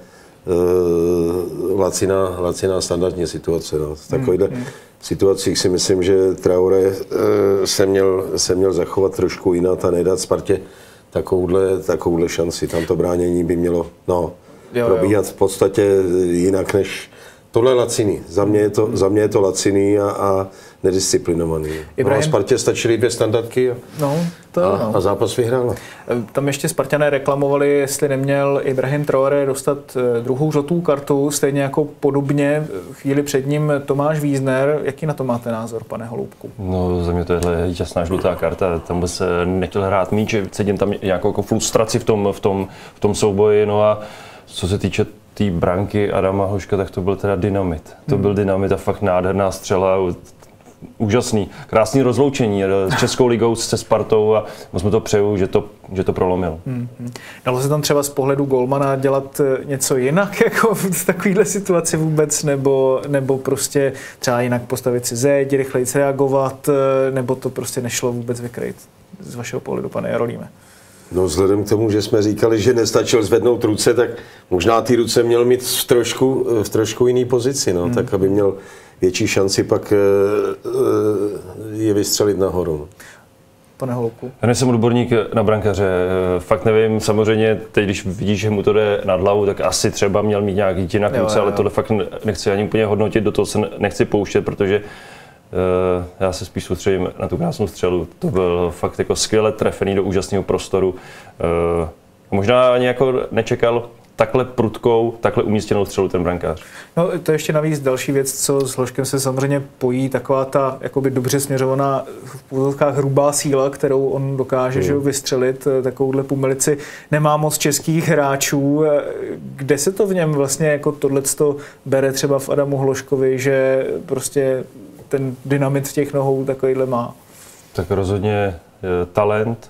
laciná standardní situace. No. V takovýchhle situacích si myslím, že Traoré se měl zachovat trošku jinak a nedat Spartě takovouhle šanci. Tam to bránění by mělo probíhat v podstatě jinak než tohle laciný. Za mě je to laciný a nedisciplinovaný. A Spartě stačily 2 standardky a zápas vyhrál. Tam ještě Spartané reklamovali, jestli neměl Ibrahim Traoré dostat druhou žlutou kartu, stejně jako podobně chvíli před ním Tomáš Wiesner. Jaký na to máte názor, pane Holoubku? No, za mě to je jasná žlutá karta. Tam se nechtěl hrát míč, cítím tam nějakou jako frustraci v tom souboji. No a co se týče té branky Adama Hložka, tak to byl teda dynamit. To byl dynamit a fakt nádherná střela. Úžasný, krásný rozloučení s Českou ligou, se Spartou a moc mu to přeju, že to prolomil. Dalo se tam třeba z pohledu golmana dělat něco jinak jako v takovéhle situaci vůbec, nebo prostě třeba jinak postavit si zeď, rychleji reagovat, nebo to prostě nešlo vůbec vykrýt z vašeho pohledu, pane Jarolíme? No vzhledem k tomu, že jsme říkali, že nestačil zvednout ruce, tak možná ty ruce měl mít v trošku jiný pozici, no, tak aby měl větší šanci pak je vystřelit nahoru. Pane Holoubku? Já nejsem odborník na brankaře, fakt nevím, samozřejmě teď, když vidíš, že mu to jde nad hlavu, tak asi třeba měl mít nějaký jinak ruce, ale tohle fakt nechci ani úplně hodnotit, do toho se nechci pouštět, protože já se spíš soustředím na tu krásnou střelu. To byl fakt jako skvěle trefený do úžasného prostoru. Možná ani jako nečekal takhle prudkou, takhle umístěnou střelu ten brankář. No to ještě navíc další věc, co s Hložkem se samozřejmě pojí, taková ta jakoby dobře směřovaná v úzovkách hrubá síla, kterou on dokáže že vystřelit. Takovouhle pumelici nemá moc českých hráčů. Kde se to v něm vlastně jako tohleto bere třeba v Adamu Hložkovi, že prostě ten dynamit v těch nohou takovýhle má? Tak rozhodně talent,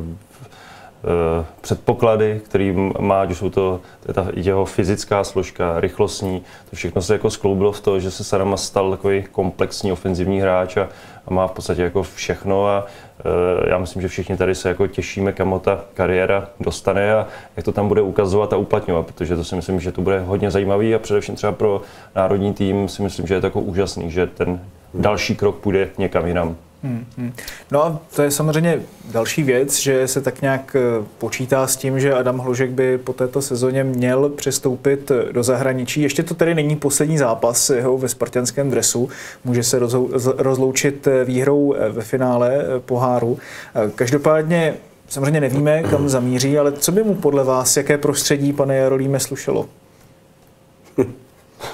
předpoklady, který má, že jsou to jeho fyzická složka, rychlostní, to všechno se jako skloubilo v to, že se Sadama stal takový komplexní ofenzivní hráč a má v podstatě jako všechno a já myslím, že všichni tady se jako těšíme, kam ho ta kariéra dostane a jak to tam bude ukazovat a uplatňovat, protože to si myslím, že to bude hodně zajímavý a především třeba pro národní tým si myslím, že je to jako úžasný, že ten další krok půjde někam jinam. No a to je samozřejmě další věc, že se tak nějak počítá s tím, že Adam Hložek by po této sezóně měl přestoupit do zahraničí. Ještě to tedy není poslední zápas jeho ve spartanském dresu. Může se rozloučit výhrou ve finále poháru. Každopádně samozřejmě nevíme, kam zamíří, ale co by mu podle vás, jaké prostředí, pane Jarolíme, slušelo?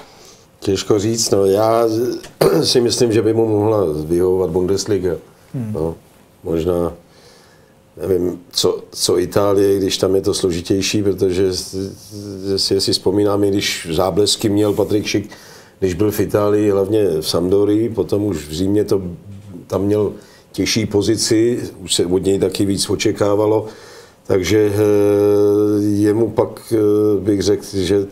Těžko říct, no. Já si myslím, že by mu mohla vyhovovat Bundesliga. No, možná, nevím, co Itálie, když tam je to složitější, protože si vzpomínám, když záblesky měl Patrik Schick, když byl v Itálii, hlavně v Sampdorii, potom už v Římě tam měl těžší pozici, už se od něj taky víc očekávalo, takže jemu pak bych řekl, že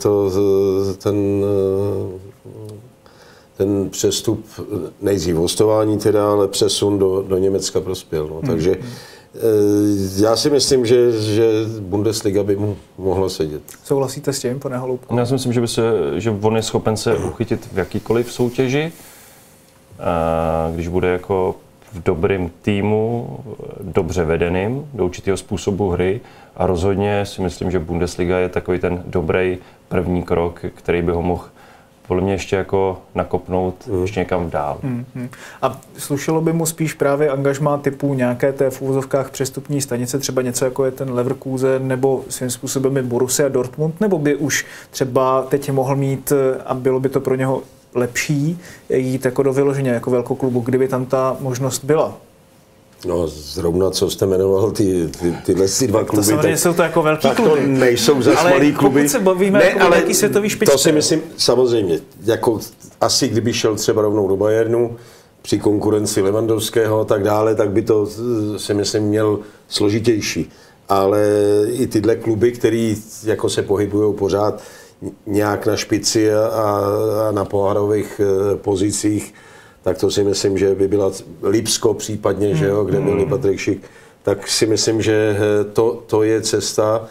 ten přestup, nejdřív hostování teda, ale přesun do Německa prospěl. No. Takže já si myslím, že Bundesliga by mu mohla sedět. Souhlasíte s tím, pane Holoubku? Já si myslím, že on je schopen se uchytit v jakýkoliv soutěži, když bude jako v dobrém týmu, dobře vedeným, do určitého způsobu hry, a rozhodně si myslím, že Bundesliga je takový ten dobrý první krok, který by ho mohl podle mě ještě jako nakopnout ještě někam dál. A slušelo by mu spíš právě angažmá typu nějaké té v úvozovkách přestupní stanice, třeba něco jako je ten Leverkusen, nebo svým způsobem je Borussia Dortmund, nebo by už třeba teď mohl mít, a bylo by to pro něho lepší, jít jako do vyloženě jako velkoklubu, kdyby tam ta možnost byla? No, zrovna co jste jmenoval, tyhle dva kluby, to samozřejmě jsou to jako velký kluby. To nejsou zas malý kluby. Ale pokud se bavíme jako nějaký světový špičce. To si myslím, samozřejmě, jako asi kdyby šel třeba rovnou do Bayernu, při konkurenci Lewandowského a tak dále, tak by to si myslím měl složitější. Ale i tyhle kluby, které jako se pohybují pořád nějak na špici a na pohárových pozicích, tak to si myslím, že by byla Lipsko případně, že jo, kde byl Patrik Schick, tak si myslím, že to je cesta,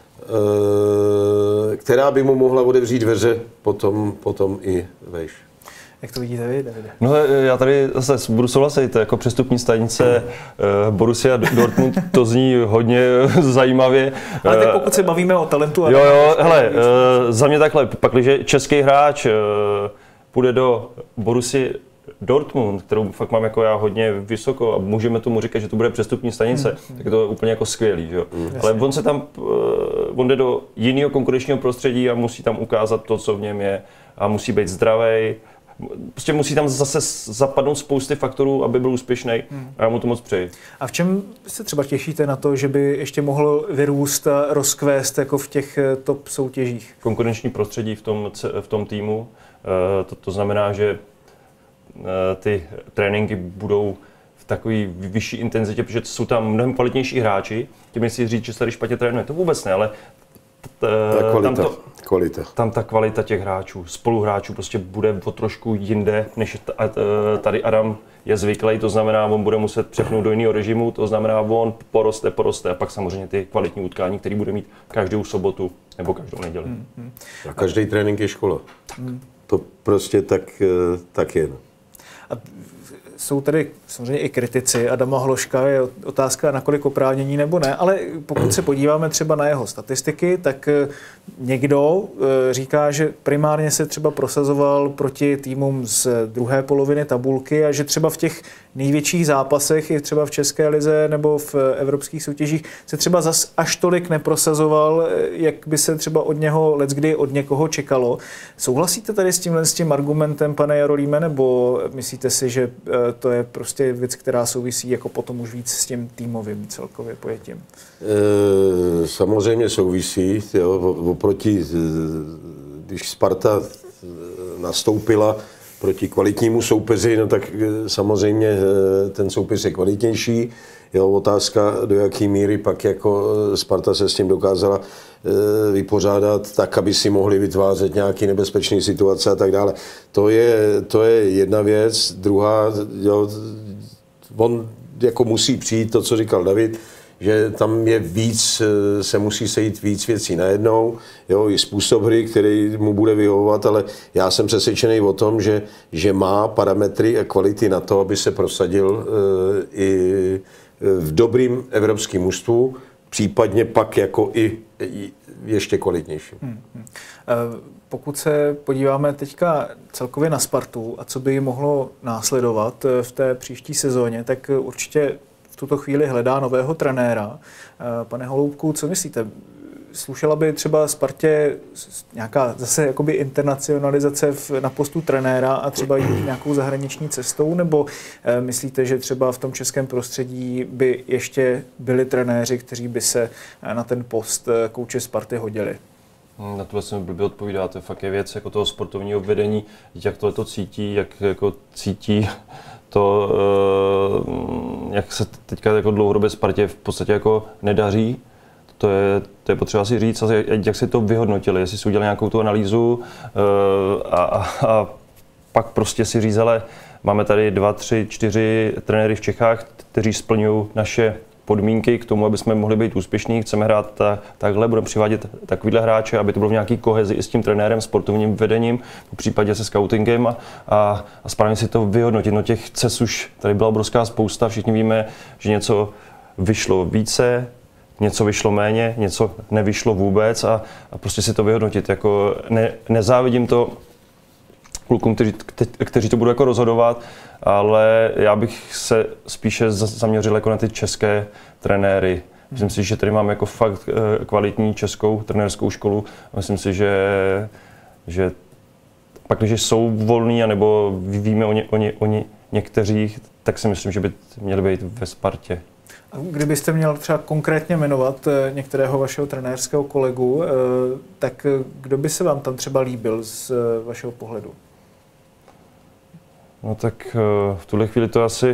která by mu mohla otevřít dveře potom i vejš. Jak to vidíte vy, Davide? No, já tady zase budu souhlasit, jako přestupní stanice Borussia Dortmund, to zní hodně zajímavě. Ale tak pokud se bavíme o talentu... Jo, hele, za mě takhle, pakliže český hráč půjde do Borussia Dortmund, kterou fakt mám jako já hodně vysoko a můžeme tomu říkat, že to bude přestupní stanice, tak to je úplně jako skvělý, že jo. Ale on jde do jiného konkurenčního prostředí a musí tam ukázat to, co v něm je, a musí být zdravý. Prostě musí tam zase zapadnout spousty faktorů, aby byl úspěšný, a já mu to moc přeji. A v čem se třeba těšíte na to, že by ještě mohl vyrůst a rozkvést jako v těch top soutěžích? Konkurenční prostředí v tom týmu, to znamená, že ty tréninky budou v takové vyšší intenzitě, protože jsou tam mnohem kvalitnější hráči. Tím nechci říct, že se tady špatně trénuje, to vůbec ne, ale tam ta kvalita těch hráčů, spoluhráčů prostě bude o trošku jinde, než tady Adam je zvyklý, to znamená, on bude muset přepnout do jiného režimu, to znamená, on poroste a pak samozřejmě ty kvalitní utkání, které bude mít každou sobotu nebo každou neděli. A každý trénink je škola. To prostě tak je. A jsou tady samozřejmě i kritici Adama Hložka, je otázka, nakolik oprávnění nebo ne, ale pokud se podíváme třeba na jeho statistiky, tak někdo říká, že primárně se třeba prosazoval proti týmům z druhé poloviny tabulky a že třeba v těch největších zápasech, i třeba v České lize nebo v evropských soutěžích, se třeba zas až tolik neprosazoval, jak by se třeba od něho leckdy od někoho čekalo. Souhlasíte tady s tím argumentem, pane Jarolíme, nebo myslíte si, že to je prostě věc, která souvisí jako potom už víc s tím týmovým celkově pojetím? Samozřejmě souvisí. Jo, oproti, když Sparta nastoupila proti kvalitnímu soupeři, no tak samozřejmě ten soupeř je kvalitnější. Jo, otázka, do jaké míry pak jako Sparta se s tím dokázala vypořádat tak, aby si mohli vytvářet nějaké nebezpečné situace a tak dále. To je jedna věc. Druhá, jo, on jako musí přijít to, co říkal David, že tam je víc, se musí sejít víc věcí najednou, jo, i způsob hry, který mu bude vyhovovat, ale já jsem přesvědčený o tom, že má parametry a kvality na to, aby se prosadil i v dobrým evropském mužstvu, případně pak jako i ještě kvalitnější. Pokud se podíváme teďka celkově na Spartu a co by ji mohlo následovat v té příští sezóně, tak určitě v tuto chvíli hledá nového trenéra. Pane Holoubku, co myslíte? slušela by třeba Spartě nějaká zase jakoby internacionalizace na postu trenéra a třeba jít nějakou zahraniční cestou, nebo myslíte, že třeba v tom českém prostředí by ještě byli trenéři, kteří by se na ten post kouče Sparty hodili? Na tohle se mi blbě odpovídá, to fakt je věc jako toho sportovního vedení, jak tohle to cítí, jak jako cítí to, jak se teďka jako dlouhodobě Spartě v podstatě jako nedaří. To je potřeba si říct, jak si to vyhodnotili, jestli si udělali nějakou tu analýzu a pak prostě si říct, ale máme tady 2, 3, 4 trenéry v Čechách, kteří splňují naše podmínky k tomu, aby jsme mohli být úspěšní, chceme hrát takhle, budeme přivádět takovýhle hráče, aby to bylo v nějaký kohezi i s tím trenérem, sportovním vedením, v případě se scoutingem a správně si to vyhodnotit. No těch cest už tady byla obrovská spousta, všichni víme, že něco vyšlo více, něco vyšlo méně, něco nevyšlo vůbec a prostě si to vyhodnotit. Jako nezávidím to klukům, kteří to budou jako rozhodovat, ale já bych se spíše zaměřil jako na ty české trenéry. Myslím si, že tady máme jako fakt kvalitní českou trenérskou školu. Myslím si, že pak, když jsou volní, anebo víme o některých, tak si myslím, že by měli být ve Spartě. A kdybyste měl třeba konkrétně jmenovat některého vašeho trenérského kolegu, tak kdo by se vám tam třeba líbil z vašeho pohledu? No tak v tuhle chvíli to asi,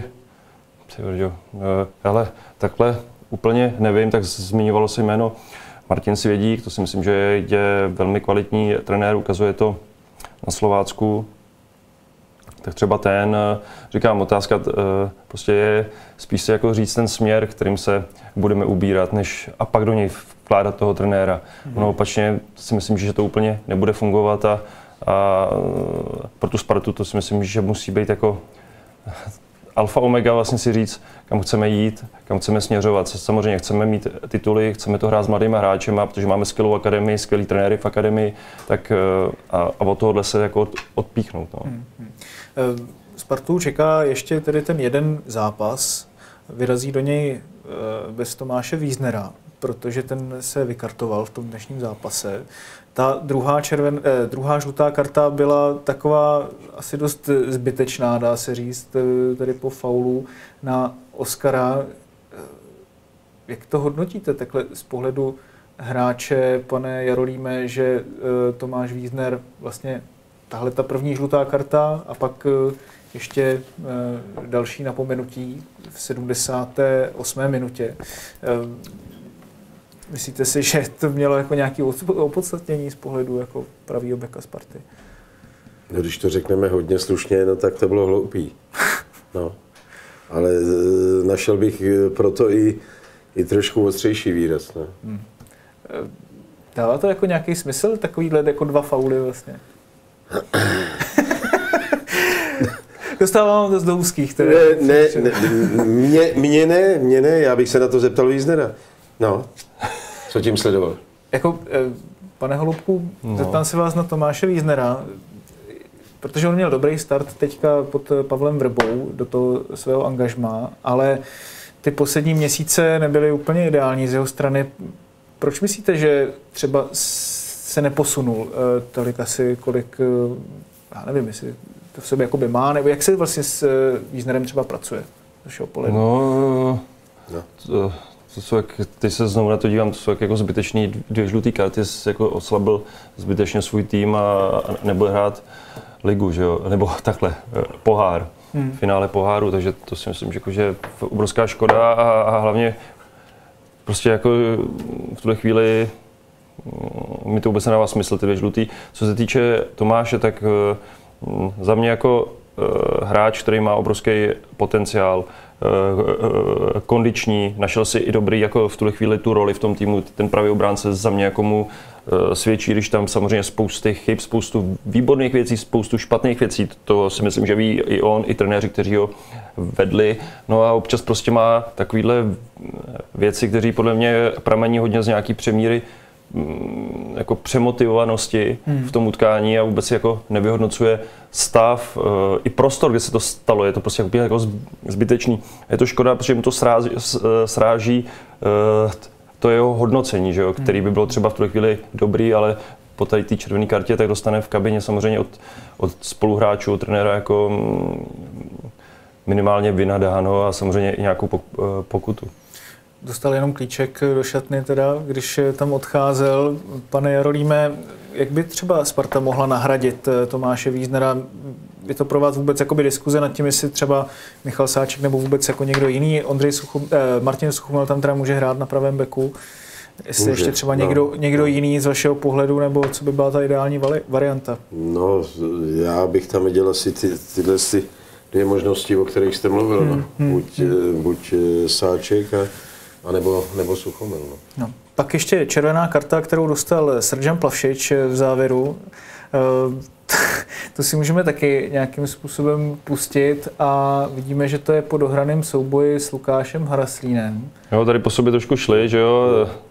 ale takhle úplně nevím, tak zmiňovalo se jméno Martin Svědík, to si myslím, že je velmi kvalitní trenér, ukazuje to na Slovácku. Tak třeba ten, říkám, otázka prostě je spíš si jako říct ten směr, kterým se budeme ubírat, než a pak do něj vkládat toho trenéra. No opačně si myslím, že to úplně nebude fungovat a pro tu Spartu to si myslím, že musí být jako alfa omega vlastně si říct, kam chceme jít, kam chceme směřovat. Samozřejmě chceme mít tituly, chceme to hrát s mladými hráčema, protože máme skvělou akademii, skvělý trenéry v akademii, tak a od tohohle se jako odpíchnout. No. Spartu čeká ještě tedy ten jeden zápas, vyrazí do něj bez Tomáše Wiesnera, protože ten se vykartoval v tom dnešním zápase. Ta druhá žlutá karta byla taková asi dost zbytečná, dá se říct, tedy po faulu na Oskara. Jak to hodnotíte takhle z pohledu hráče, pane Jarolíme, že Tomáš Wiesner vlastně tahle ta první žlutá karta a pak ještě další napomenutí v 78. minutě. Myslíte si, že to mělo jako nějaké opodstatnění z pohledu jako pravýho beka Sparty? No, když to řekneme hodně slušně, no tak to bylo hloupý. No. Ale našel bych proto i trošku ostřejší výraz. Ne? Dává to jako nějaký smysl, takovýhle jako 2 fauly vlastně? Dostávám to z do úzkých. Mně ne, já bych se na to zeptal Wiesnera. No, co tím sledoval? Jako, pane Holubku, zeptám se vás na Tomáše Wiesnera, protože on měl dobrý start teďka pod Pavlem Vrbou do toho svého angažmá, ale ty poslední měsíce nebyly úplně ideální z jeho strany. Proč myslíte, že třeba se neposunul tolik asi, kolik, já nevím, jestli to v sobě jakoby má, nebo jak se vlastně s Wiesnerem třeba pracuje z vašeho pohledu? No. To jsou, teď se znovu na to dívám, to jsou jako zbytečný 2 žlutý karty, jako oslabil zbytečně svůj tým a nebude hrát ligu, že jo? Nebo takhle, pohár, finále poháru, takže to si myslím, že je obrovská škoda a hlavně prostě jako v tuhle chvíli mi to vůbec nedává smysl, ty 2 žlutý. Co se týče Tomáše, tak za mě jako hráč, který má obrovský potenciál, kondiční, našel si i dobrý jako v tuhle chvíli tu roli v tom týmu, ten pravý obránce za mě jako mu svědčí, když tam samozřejmě spousty chyb, spoustu výborných věcí, spoustu špatných věcí, to si myslím, že ví i on, i trenéři, kteří ho vedli, no a občas prostě má takovýhle věci, kteří podle mě pramení hodně z nějaký přemíry jako přemotivovanosti v tom utkání a vůbec jako nevyhodnocuje stav i prostor, kde se to stalo. Je to prostě jako zbytečný. Je to škoda, protože mu to sráží to jeho hodnocení, že jo, který by bylo třeba v tuhle chvíli dobrý, ale po tady té červené kartě tak dostane v kabině samozřejmě od spoluhráčů, od trenéra jako minimálně vynadáno a samozřejmě i nějakou pokutu. Dostal jenom klíček do šatny teda, když tam odcházel. Pane Jarolíme, jak by třeba Sparta mohla nahradit Tomáše Wiesnera? Je to pro vás vůbec jakoby diskuze nad tím, jestli třeba Michal Sáček nebo vůbec jako někdo jiný? Martin Suchomel tam teda může hrát na pravém beku. Jestli ještě třeba někdo jiný z vašeho pohledu, nebo co by byla ta ideální varianta? No, já bych tam viděl asi tyhle dvě možnosti, o kterých jste mluvil. Buď Sáček nebo Suchomel. No. Pak ještě červená karta, kterou dostal Srdjan Plavšič v závěru. To si můžeme taky nějakým způsobem pustit a vidíme, že to je po dohraném souboji s Lukášem Haraslínem. Jo, tady po sobě trošku šli, že jo.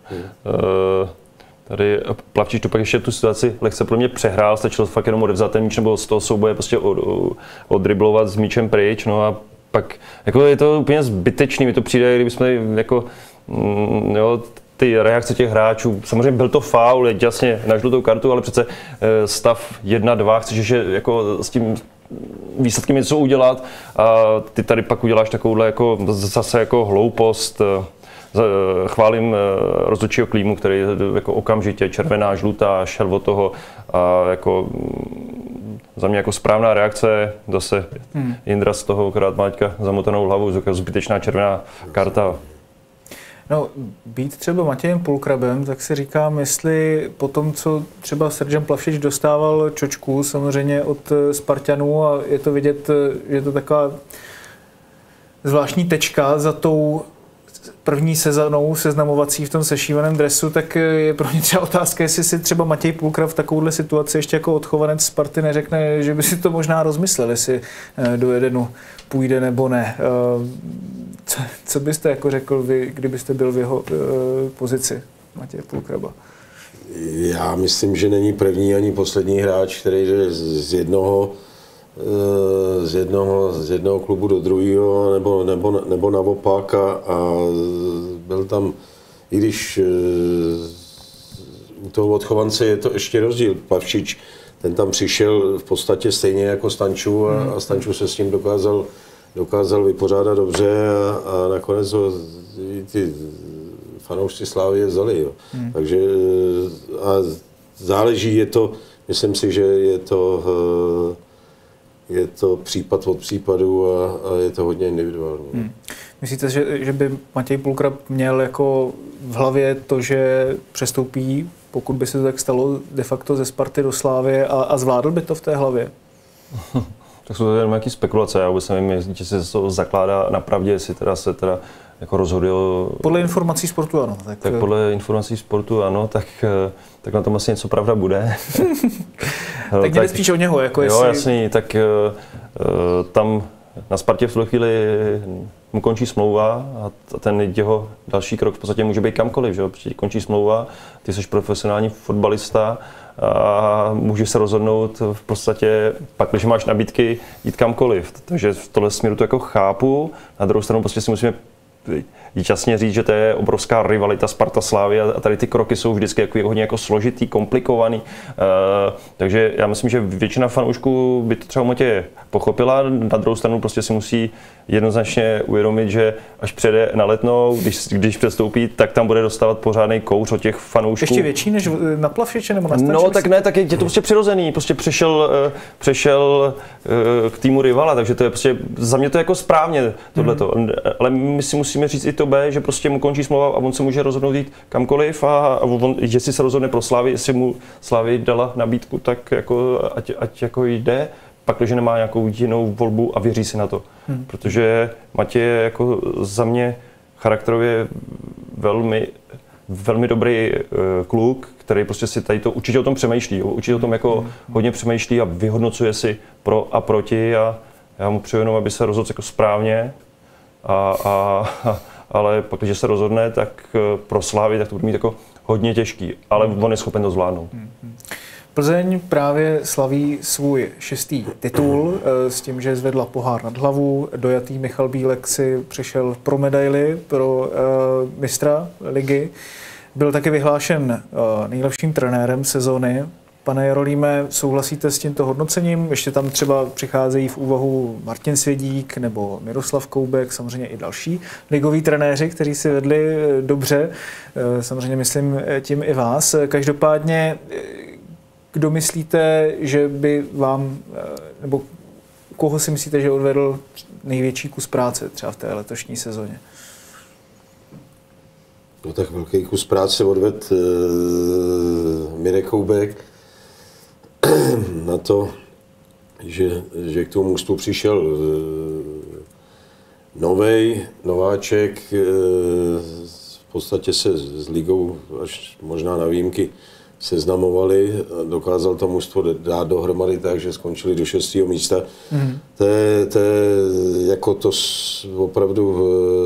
Tady Plavčič to pak ještě tu situaci lehce pro mě přehrál, stačilo fakt jenom odevzat ten míč nebo z toho souboje prostě odriblovat s míčem pryč, no a pak jako je to úplně zbytečný, mi to přijde, kdybychom jako jo, ty reakce těch hráčů, samozřejmě byl to faul, jasně na žlutou kartu, ale přece stav 1-2, chceš ještě jako s tím výsledkem něco udělat a ty tady pak uděláš takovouhle jako zase jako hloupost. Chválím rozhodčího Klímu, který jako okamžitě červená, žlutá, šel od toho a jako za mě jako správná reakce, zase Jindra z toho akorát má zamotanou hlavu, zbytečná červená karta. No, být třeba Matějem Pulkrabem, tak si říkám, jestli po tom, co třeba Srdjan Plavšič dostával čočku samozřejmě od Spartanů a je to vidět, že je to taková zvláštní tečka za tou první sezónou seznamovací v tom sešívaném dresu, tak je pro mě třeba otázka, jestli si třeba Matěj Pulkrab v takovouhle situaci ještě jako odchovanec Sparty neřekne, že by si to možná rozmyslel, jestli do Edenu půjde nebo ne. Co byste jako řekl vy, kdybyste byl v jeho pozici Matěje Pulkraba? Já myslím, že není první ani poslední hráč, který jde z jednoho klubu do druhého nebo naopak a byl tam, i když u toho odchovance je to ještě rozdíl. Plavšič, ten tam přišel v podstatě stejně jako Stanču a Stanču se s tím dokázal vypořádat dobře a nakonec ho ty fanoušci Slávie vzali. Jo. Takže a záleží, myslím si, že je to případ od případu a je to hodně individuální. Myslíte, že by Matěj Pulkrab měl jako v hlavě to, že přestoupí, pokud by se to tak stalo, de facto ze Sparty do Slávie a zvládl by to v té hlavě? Tak jsou to jenom nějaké spekulace, já vůbec nevím, jestli se to zakládá na pravdě, jestli se jako rozhodl. Podle informací sportu ano. Tak podle informací sportu ano, tak na tom asi něco pravda bude. Tak jde spíš o něho, jako jo, jasný, tak tam na Spartě v tuhle chvíli mu končí smlouva a ten jeho další krok v podstatě může být kamkoliv, že jo? Protože končí smlouva, ty jsi profesionální fotbalista a můžeš se rozhodnout v podstatě pak, když máš nabídky, jít kamkoliv. Takže v tohle směru to jako chápu, na druhou stranu prostě si musíme jasně říct, že to je obrovská rivalita Sparta-Slavia a tady ty kroky jsou vždycky hodně jako složitý, komplikovaný. Takže já myslím, že většina fanoušků by to třeba Matěje pochopila, na druhou stranu prostě si musí jednoznačně uvědomit, že až přijde na Letnou, když přestoupí, tak tam bude dostávat pořádný kouř od těch fanoušků. Ještě větší než na Plavšiče nebo na Stanče? No tak ne, tak je to prostě přirozený, prostě přešel k týmu rivala, takže to je prostě, za mě to je jako správně tohleto, ale my si musíme říct i to B, že prostě mu končí smlouva a on se může rozhodnout jít kamkoliv a on, jestli se rozhodne pro Slávy, jestli mu Slávy dala nabídku, tak jako ať jako jde, pak, když nemá nějakou jinou volbu a věří si na to. Protože Matěj je jako za mě charakterově velmi dobrý kluk, který prostě si tady to určitě o tom přemýšlí, určitě o tom jako hodně přemýšlí a vyhodnocuje si pro a proti a já mu přeju jenom, aby se rozhodl jako správně, ale pak, když se rozhodne, tak pro Slávy, tak to bude mít jako hodně těžký, ale on je schopen to zvládnout. Plzeň právě slaví svůj 6. titul s tím, že zvedla pohár nad hlavu. Dojatý Michal Bílek si přišel pro medaili pro mistra ligy. Byl taky vyhlášen nejlepším trenérem sezóny. Pane Jarolíme, souhlasíte s tímto hodnocením? Ještě tam třeba přicházejí v úvahu Martin Svědík nebo Miroslav Koubek, samozřejmě i další ligoví trenéři, kteří si vedli dobře. Samozřejmě myslím tím i vás. Každopádně, kdo myslíte, že by vám, nebo koho si myslíte, že odvedl největší kus práce třeba v té letošní sezóně? No tak velký kus práce odvedl Mirek Koubek na to, že k tomu mužstvu přišel nováček, v podstatě se s ligou až možná na výjimky seznamovali, dokázal to mužstvo dát dohromady tak, že skončili do 6. místa. To je jako to opravdu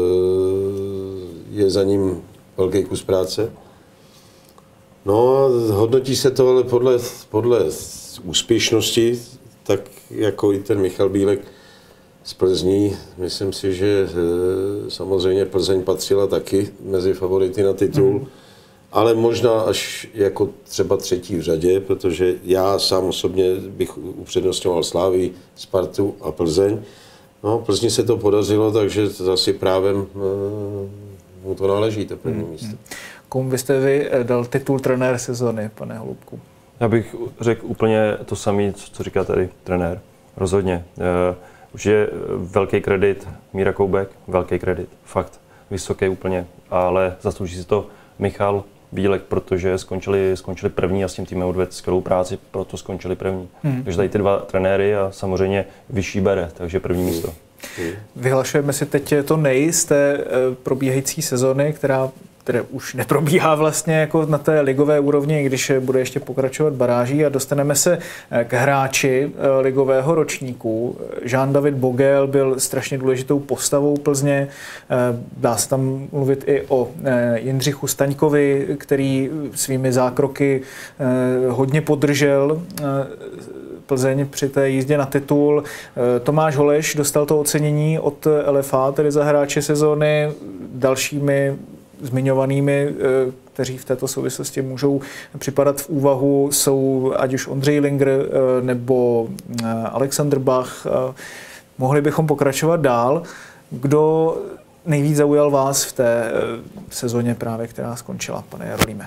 je za ním velký kus práce. No, hodnotí se to ale podle úspěšnosti, tak jako i ten Michal Bílek z Plzní. Myslím si, že samozřejmě Plzeň patřila taky mezi favority na titul, ale možná až jako třeba 3. v řadě, protože já sám osobně bych upřednostňoval Slávii, Spartu a Plzeň. No, Plzni se to podařilo, takže zase právem mu to náleží, to první místo. Komu byste vy dal titul trenér sezony, pane Holubku? Já bych řekl úplně to samé, co říká tady trenér. Rozhodně. Už je velký kredit Míra Koubek, velký kredit, fakt, vysoký úplně, ale zaslouží si to Michal Bílek, protože skončili první a s tím týmem odvedl skvělou práci, proto skončili první. Takže tady ty dva trenéry a samozřejmě vyšší bere, takže první místo. Vyhlašujeme si teď to nejisté probíhající sezony, která už neprobíhá vlastně jako na té ligové úrovni, když bude ještě pokračovat baráží, a dostaneme se k hráči ligového ročníku. Jean-David Bogel byl strašně důležitou postavou Plzně. Dá se tam mluvit i o Jindřichu Staňkovi, který svými zákroky hodně podržel Plzeň při té jízdě na titul. Tomáš Holeš dostal to ocenění od LFA, tedy za hráče sezóny. Dalšími zmiňovanými, kteří v této souvislosti můžou připadat v úvahu, jsou ať už Ondřej Linger nebo Alexander Bach. Mohli bychom pokračovat dál. Kdo nejvíc zaujal vás v té sezóně právě, která skončila, pane Jarolíme?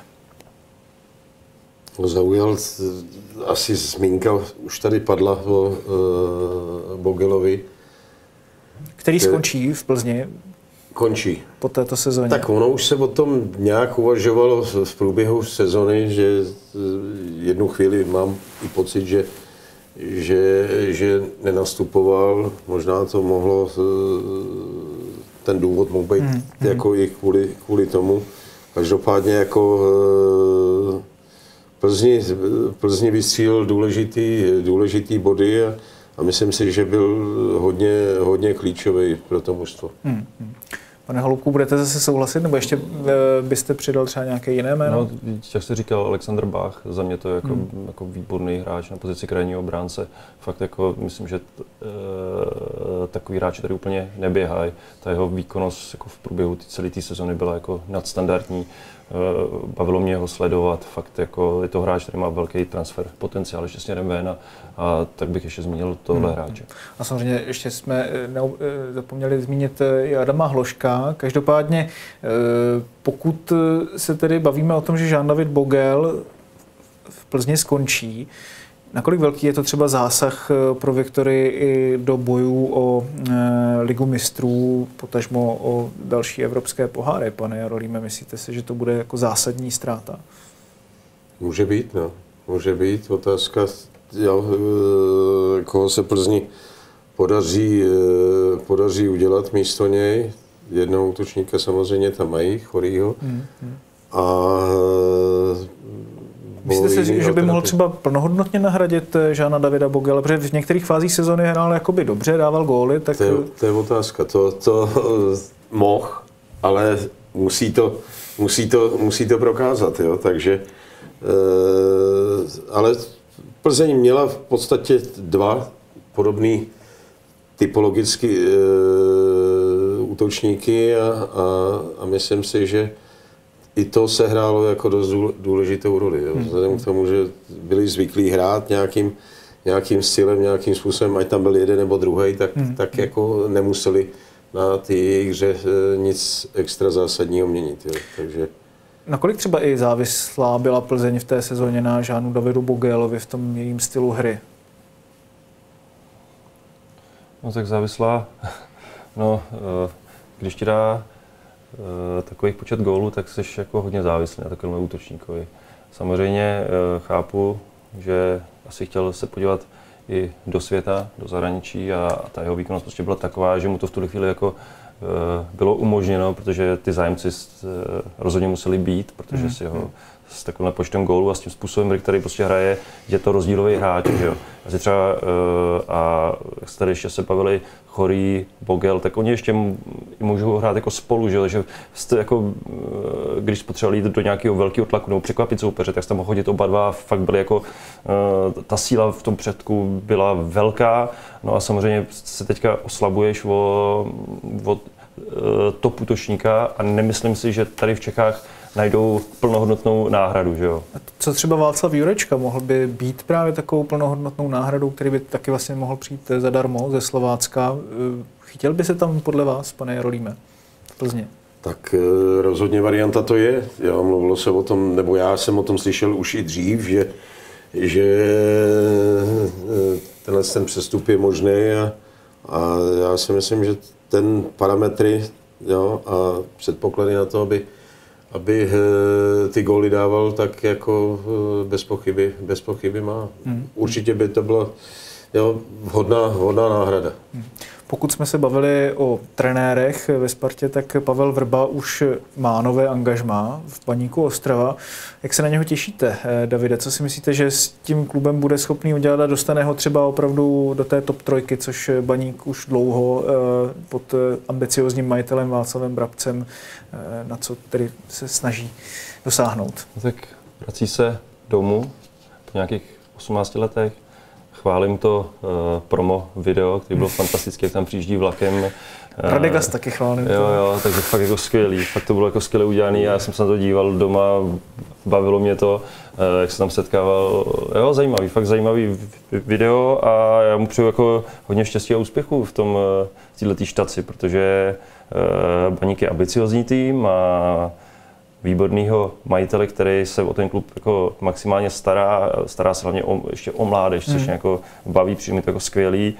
Zaujal asi zmínka, už tady padla o Bogelovi. Který skončí v Plzni? Končí. Po této sezóně. Tak ono už se o tom nějak uvažovalo v průběhu sezony, že jednu chvíli mám i pocit, že nenastupoval. Možná to mohlo, ten důvod mohl být jako i kvůli tomu. Každopádně jako Plzni vystřílel důležitý body a myslím si, že byl hodně klíčový pro to mužstvo. Pane Holubku, budete zase souhlasit, nebo ještě byste přidal třeba nějaké jiné jméno? No, jak jste říkal, Alexander Bach, za mě to je jako výborný hráč na pozici krajního obránce. Fakt jako myslím, že takový hráč tady úplně neběhají. Ta jeho výkonnost jako v průběhu celé té sezony byla jako nadstandardní. Bavilo mě ho sledovat, fakt jako je to hráč, který má velký transfer potenciál ještě směrem ven a tak bych ještě zmínil tohle hráče. A samozřejmě ještě jsme zapomněli zmínit i Adama Hloška. Každopádně pokud se tedy bavíme o tom, že Jean-David Bogel v Plzni skončí, nakolik velký je to třeba zásah pro Viktorii i do bojů o Ligu mistrů, potažmo o další evropské poháry, pane Jarolíme? Myslíte si, že to bude jako zásadní ztráta? Může být, no. Může být. Otázka, koho se Plzni podaří udělat místo něj. Jednoho útočníka samozřejmě tam mají, Chorýho. A myslíte si, že by mohl třeba plnohodnotně nahradit Jeana Davida Bogela, protože v některých fázích sezony hrál jakoby dobře, dával góly, tak... To je otázka. To mohl, ale musí to prokázat, jo? Takže Ale Plzeň měla v podstatě dva podobný typologicky útočníky a myslím si, že i to se hrálo jako dost důležitou roli. Jo. Vzhledem k tomu, že byli zvyklí hrát nějakým stylem, nějakým způsobem, ať tam byl jeden nebo druhý, tak jako nemuseli na té jejich hře nic extra zásadního měnit. Jo. Takže nakolik třeba i závislá byla Plzeň v té sezóně na Jeanu Davidu Bogellovi v tom jejím stylu hry? No tak závislá, no, když ti dá takový počet gólů, tak jsi jako hodně závislý na takovém útočníkovi. Samozřejmě chápu, že asi chtěl se podívat i do světa, do zahraničí a ta jeho výkonnost prostě byla taková, že mu to v tuhle chvíli jako bylo umožněno, protože ty zájemci rozhodně museli být, protože si ho s takovým počtem gólů a s tím způsobem, který prostě hraje, je to rozdílový hráč, že jo. Asi třeba, a jak se tady ještě se bavili, Chorý, Bogel, tak oni ještě můžou hrát jako spolu, že jo, že jako, když potřebovali jít do nějakého velkého tlaku nebo překvapit soupeře, tak se tam mohli chodit oba dva, fakt byly jako, ta síla v tom předku byla velká, no a samozřejmě se teďka oslabuješ od top útočníka a nemyslím si, že tady v Čechách najdou plnohodnotnou náhradu, že jo. A co třeba Václav Jurečka, mohl by být právě takovou plnohodnotnou náhradou, který by taky vlastně mohl přijít zadarmo ze Slovácka. Chytil by se tam podle vás, pane Jarolíme, v Plzni? Tak rozhodně varianta to je. Jo, mluvilo se o tom, nebo já jsem o tom slyšel už i dřív, že ten přestup je možný a já si myslím, že ten parametry, jo, a předpoklady na to, aby ty góly dával, tak jako bez pochyby má. Určitě by to byla vhodná náhrada. Pokud jsme se bavili o trenérech ve Spartě, tak Pavel Vrba už má nové angažmá v Baníku Ostrava. Jak se na něho těšíte, Davide? Co si myslíte, že s tím klubem bude schopný udělat a dostane ho třeba opravdu do té top trojky, což Baník už dlouho pod ambiciozním majitelem Václavem Brabcem, na co tedy se snaží dosáhnout? Tak vrací se domů po nějakých 18 letech. Chválím to promo video, který byl fantastický, jak tam přijíždí vlakem. Radegas taky chválím. Jo, takže fakt jako skvělý, fakt to bylo jako skvěle udělaný, já jsem se na to díval doma, bavilo mě to, jak se tam setkával, jo, fakt zajímavý video a já mu přeju jako hodně štěstí a úspěchu v této štaci, protože Baník je ambiciozní tým a výborného majitele, který se o ten klub jako maximálně stará se hlavně ještě o mládež, což jako baví, přijde mi to jako skvělý.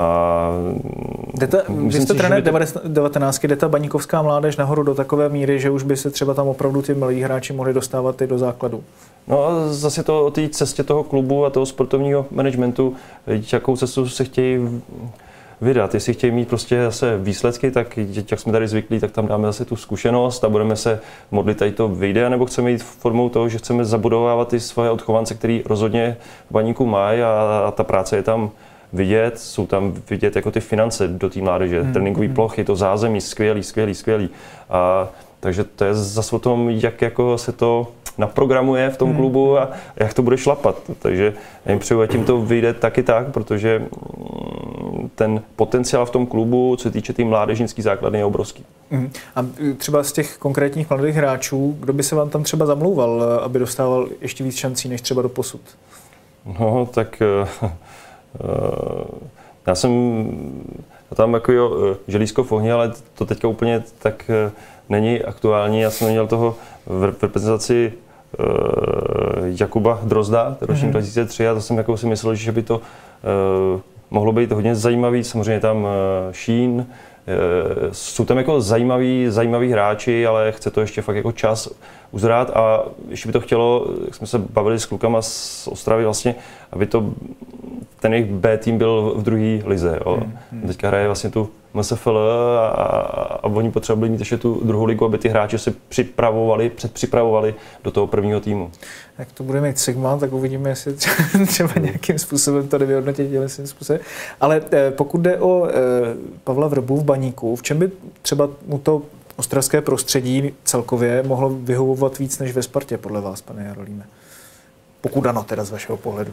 Vy jste trenér 19, jde ta baníkovská mládež nahoru do takové míry, že už by se třeba tam opravdu ty mladí hráči mohli dostávat i do základu? No a zase to o té cestě toho klubu a toho sportovního managementu, jakou cestu se chtějí vydat. Jestli chtějí mít prostě zase výsledky, tak jak jsme tady zvyklí, tak tam dáme zase tu zkušenost a budeme se modlit, tady to vyjde, nebo chceme jít formou toho, že chceme zabudovávat ty svoje odchovance, který rozhodně v Baníku mají a ta práce je tam vidět, jsou tam vidět jako ty finance do té mládeže, tréninkový plochy, to zázemí, skvělý. A takže to je zase o tom, jak jako se to naprogramuje v tom klubu a jak to bude šlapat. Takže já jim přeju, ať tím to vyjde taky tak, protože ten potenciál v tom klubu, co se týče té mládežnické základny, je obrovský. A třeba z těch konkrétních mladých hráčů, kdo by se vám tam třeba zamlouval, aby dostával ještě víc šancí než třeba doposud? No, tak já jsem tam jako želízko v ohni, ale to teďka úplně tak není aktuální. Já jsem měl toho v reprezentaci Jakuba Drozda, ročník 2003, a to jsem jako si myslel, že by to mohlo být hodně zajímavý. Samozřejmě tam Šín, jsou tam jako zajímaví hráči, ale chce to ještě fakt jako čas uzrát a ještě by to chtělo, jak jsme se bavili s klukama z Ostravy vlastně, aby ten jejich B tým byl v druhé lize. Teďka hraje vlastně tu MSFL a oni potřebovali mít ještě tu druhou ligu, aby ty hráči se předpřipravovali do toho prvního týmu. Jak to bude mít Sigma, tak uvidíme, jestli třeba nějakým způsobem to vyhodnotit tím způsobem. Ale pokud jde o Pavla Vrbu v Baníku, v čem by třeba mu to ostravské prostředí celkově mohlo vyhovovat víc než ve Spartě, podle vás, pane Jarolíme? Pokud ano, teda z vašeho pohledu.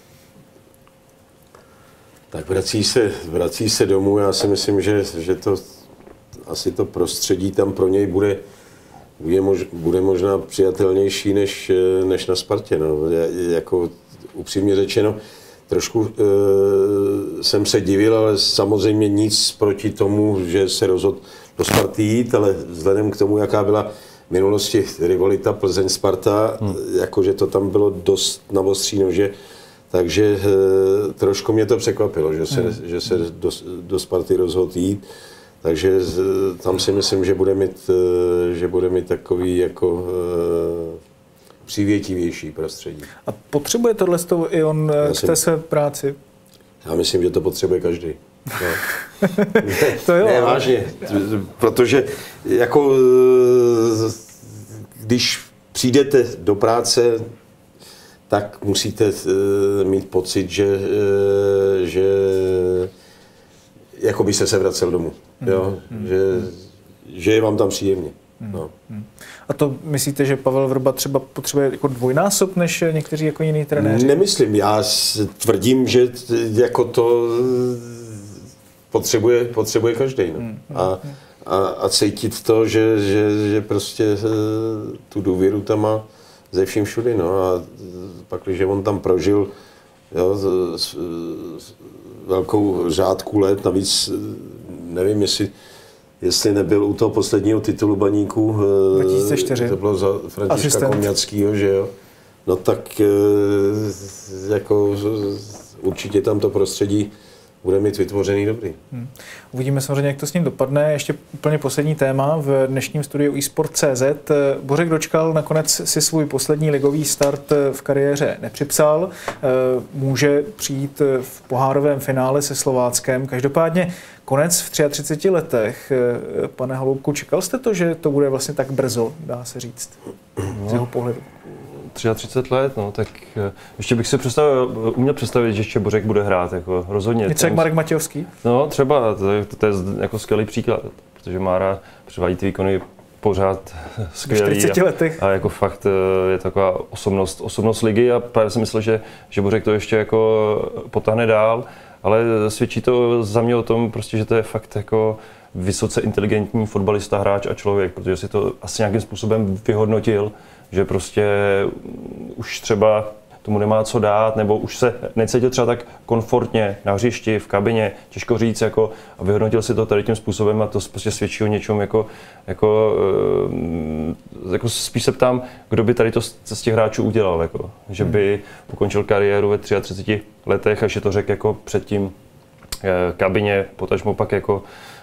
Tak vrací se domů. Já si myslím, že to asi to prostředí tam pro něj bude možná přijatelnější než na Spartě. No. Jako upřímně řečeno, trošku jsem se divil, ale samozřejmě nic proti tomu, že se rozhodl do Sparty jít, ale vzhledem k tomu, jaká byla v minulosti rivalita Plzeň-Sparta, jakože to tam bylo dost na ostří nože, takže trošku mě to překvapilo, že se do Sparty rozhodl jít. Takže tam si myslím, že bude mít takový jako přívětivější prostředí. A potřebuje tohle i on k té své práci? Já myslím, že to potřebuje každý. No. To jo. Ne, vážně, protože jako když přijdete do práce, tak musíte mít pocit, že jako byste se vracel domů. Jo? Že je vám tam příjemně. No. A to myslíte, že Pavel Vrba třeba potřebuje jako dvojnásob než někteří jako jiní trenéři? Nemyslím. Já tvrdím, že jako to potřebuje každý. No. A cítit to, že prostě tu důvěru tam má ze vším všudy. No. A pak, když on tam prožil velkou řádku let, navíc nevím, jestli nebyl u toho posledního titulu Baníku, 2004. To bylo za Františka Komňackýho, že jo. No tak jako určitě tam to prostředí bude mít vytvořený dobrý. Uvidíme samozřejmě, jak to s ním dopadne. Ještě úplně poslední téma v dnešním studiu eSport.cz. Bořek Dočkal nakonec si svůj poslední ligový start v kariéře nepřipsal. Může přijít v pohárovém finále se Slováckem. Každopádně konec v 33 letech. Pane Holoubku, čekal jste to, že to bude vlastně tak brzo, dá se říct, z jeho pohledu? 33 let, no, tak ještě bych si uměl představit, že ještě Bořek bude hrát, jako rozhodně. Něco jak Marek Matějovský? No, třeba, to je jako skvělý příklad, protože Mára převádí ty výkony pořád skvělý. 40 letech. A jako fakt je taková osobnost ligy a právě si myslel, že Bořek to ještě jako potáhne dál, ale svědčí to za mě o tom, prostě, že to je fakt jako vysoce inteligentní fotbalista, hráč a člověk, protože si to asi nějakým způsobem vyhodnotil, že prostě už třeba tomu nemá co dát, nebo už se necítil třeba tak komfortně na hřišti, v kabině, těžko říct, jako, a vyhodnotil si to tady tím způsobem a to prostě svědčí o něčem, jako spíš se ptám, kdo by tady to z těch hráčů udělal, jako, že by ukončil kariéru ve 33 letech, až je to řekl jako předtím kabině, potažmo pak jako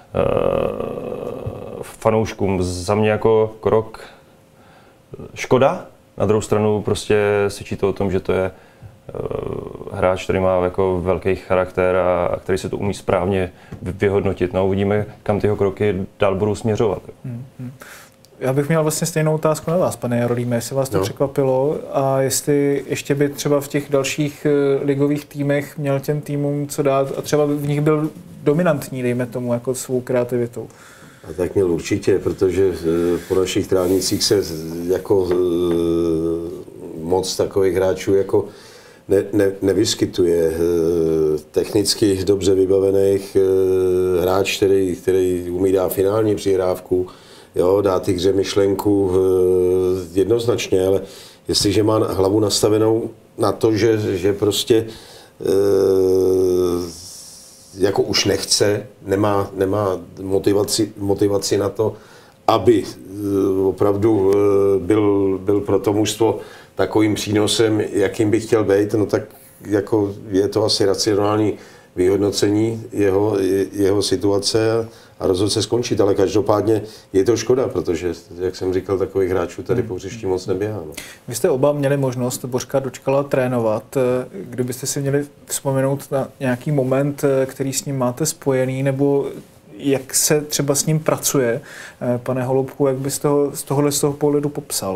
fanouškům. Za mě jako krok škoda, na druhou stranu prostě svědčí to o tom, že to je hráč, který má jako velký charakter a který se to umí správně vyhodnotit. No, uvidíme, kam ty jeho kroky dál budou směřovat. Já bych měl vlastně stejnou otázku na vás, pane Jarolíme, jestli vás to překvapilo a jestli ještě by třeba v těch dalších ligových týmech měl těm týmům co dát a třeba v nich byl dominantní, dejme tomu, jako svou kreativitou. A tak měl určitě, protože po našich trávnicích se jako moc takových hráčů jako nevyskytuje. Technicky dobře vybavených hráč, který umí dát finální přihrávku, jo, dá ty hře myšlenku jednoznačně, ale jestliže má hlavu nastavenou na to, že prostě jako už nechce, nemá motivaci na to, aby opravdu byl pro to mužstvo takovým přínosem, jakým by chtěl být, no tak jako je to asi racionální vyhodnocení jeho situace a rozhodl se skončit, ale každopádně je to škoda, protože, jak jsem říkal, takových hráčů tady po hřišti moc neběhá. No. Vy jste oba měli možnost Bořka Dočkala trénovat. Kdybyste si měli vzpomenout na nějaký moment, který s ním máte spojený, nebo jak se třeba s ním pracuje, pane Holoubku, jak byste ho z toho pohledu popsal?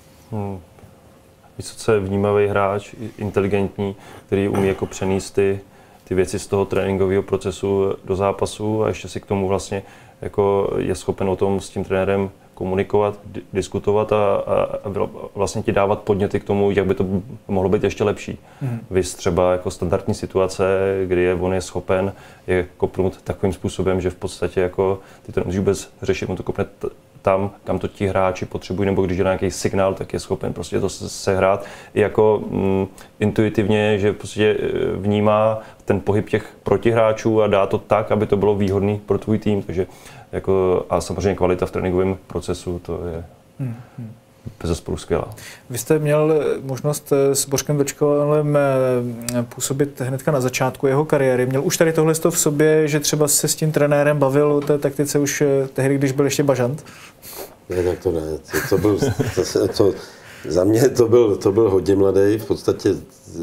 Vysoce vnímavý hráč, inteligentní, který umí jako přenést ty věci z toho tréninkového procesu do zápasu a ještě si k tomu vlastně jako je schopen o tom s tím trenérem komunikovat, diskutovat a vlastně ti dávat podněty k tomu, jak by to mohlo být ještě lepší. Viz třeba jako standardní situace, kdy on je schopen je kopnout takovým způsobem, že v podstatě jako ty to nemusíš vůbec řešit, on to kopne tam, kam to ti hráči potřebují, nebo když je nějaký signál, tak je schopen prostě to sehrát i jako intuitivně, že prostě vnímá ten pohyb těch protihráčů a dá to tak, aby to bylo výhodné pro tvůj tým. Takže jako, a samozřejmě kvalita v tréninkovém procesu, to je bezesporu skvělá. Vy jste měl možnost s Božkem Dočkalem působit hnedka na začátku jeho kariéry. Měl už tady tohle v sobě, že třeba se s tím trenérem bavil o té taktice už tehdy, když byl ještě bažant? Ne, tak to ne. Za mě to byl hodně mladý, v podstatě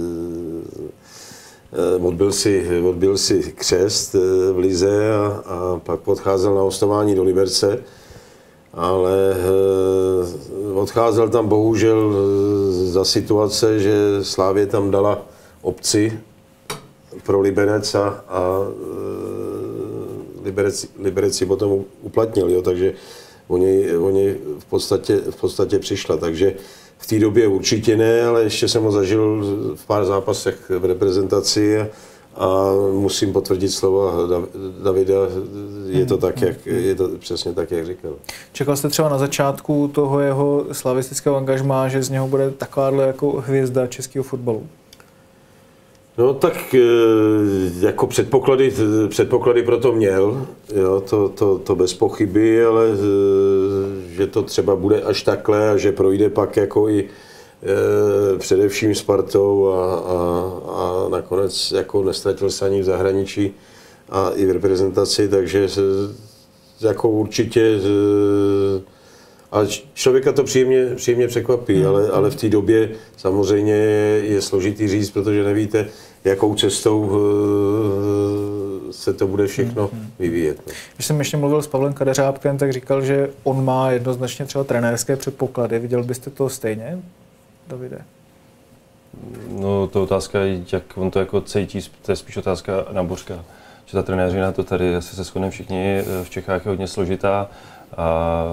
odbil si křest v lize a pak odcházel na hostování do Liberce, ale odcházel tam bohužel za situace, že Slavie tam dala opci pro Liberec a Liberec si potom uplatnil, jo, takže oni v podstatě přišla, takže v té době určitě ne, ale ještě jsem ho zažil v pár zápasech v reprezentaci a musím potvrdit slova Davida, je to tak, je to přesně tak, jak říkal. Čekal jste třeba na začátku toho jeho slavistického angažmá, že z něho bude takováhle jako hvězda českého fotbalu? No tak jako předpoklady pro to měl, jo, to bez pochyby, ale že to třeba bude až takhle a že projde pak jako i především Spartou a nakonec jako nestratil se ani v zahraničí a i v reprezentaci, takže jako určitě, ale člověka to příjemně překvapí, ale v té době samozřejmě je složitý říct, protože nevíte, jakou cestou se to bude všechno vyvíjet. Když jsem ještě mluvil s Pavlem Kadeřábkem, tak říkal, že on má jednoznačně třeba trenérské předpoklady. Viděl byste to stejně, Davide? No, to otázka, jak on to jako cítí, to je spíš otázka na Božka. Že ta trenéřina to tady asi se shodneme všichni, v Čechách je hodně složitá a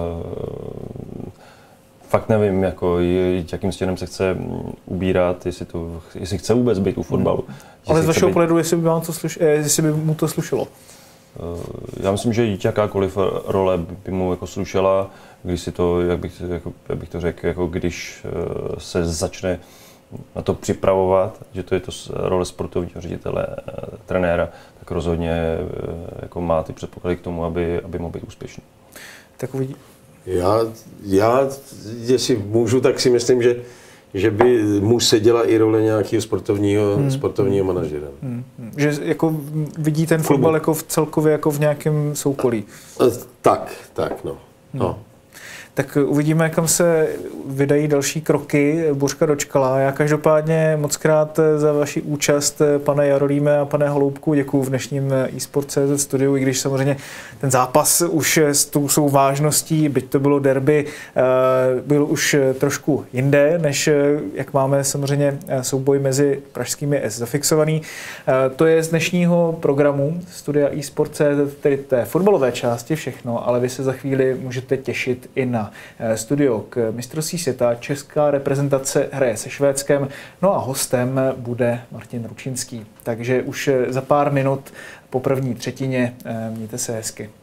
fakt nevím, jako, jakým směrem se chce ubírat, jestli chce vůbec být u fotbalu. Ale z vašeho pohledu, jestli by mu to slušelo? Já myslím, že jakákoliv role by mu jako slušela, když si to, jak bych to řekl, jako když se začne na to připravovat, že to je to role sportovního ředitele, trenéra, tak rozhodně jako má ty předpoklady k tomu, aby mohl být úspěšný. Tak uvidí. Já, jestli můžu, tak si myslím, že by mu seděla i role nějakého sportovního manažera. Že jako vidí ten fotbal jako celkově jako v nějakém soukolí. Tak, no. Tak uvidíme, kam se vydají další kroky Božka Dočkala. Já každopádně moc krát za vaši účast, pane Jarolíme a pane Holoubku, děkuju v dnešním eSport.cz studiu, i když samozřejmě ten zápas už s tou svou vážností, byť to bylo derby, byl už trošku jinde, než jak máme samozřejmě souboj mezi pražskými S zafixovaný. To je z dnešního programu studia eSport.cz, tedy té fotbalové části všechno, ale vy se za chvíli můžete těšit i na studio k mistrovství světa. Česká reprezentace hraje se Švédskem, no a hostem bude Martin Ručinský. Takže už za pár minut po první třetině mějte se hezky.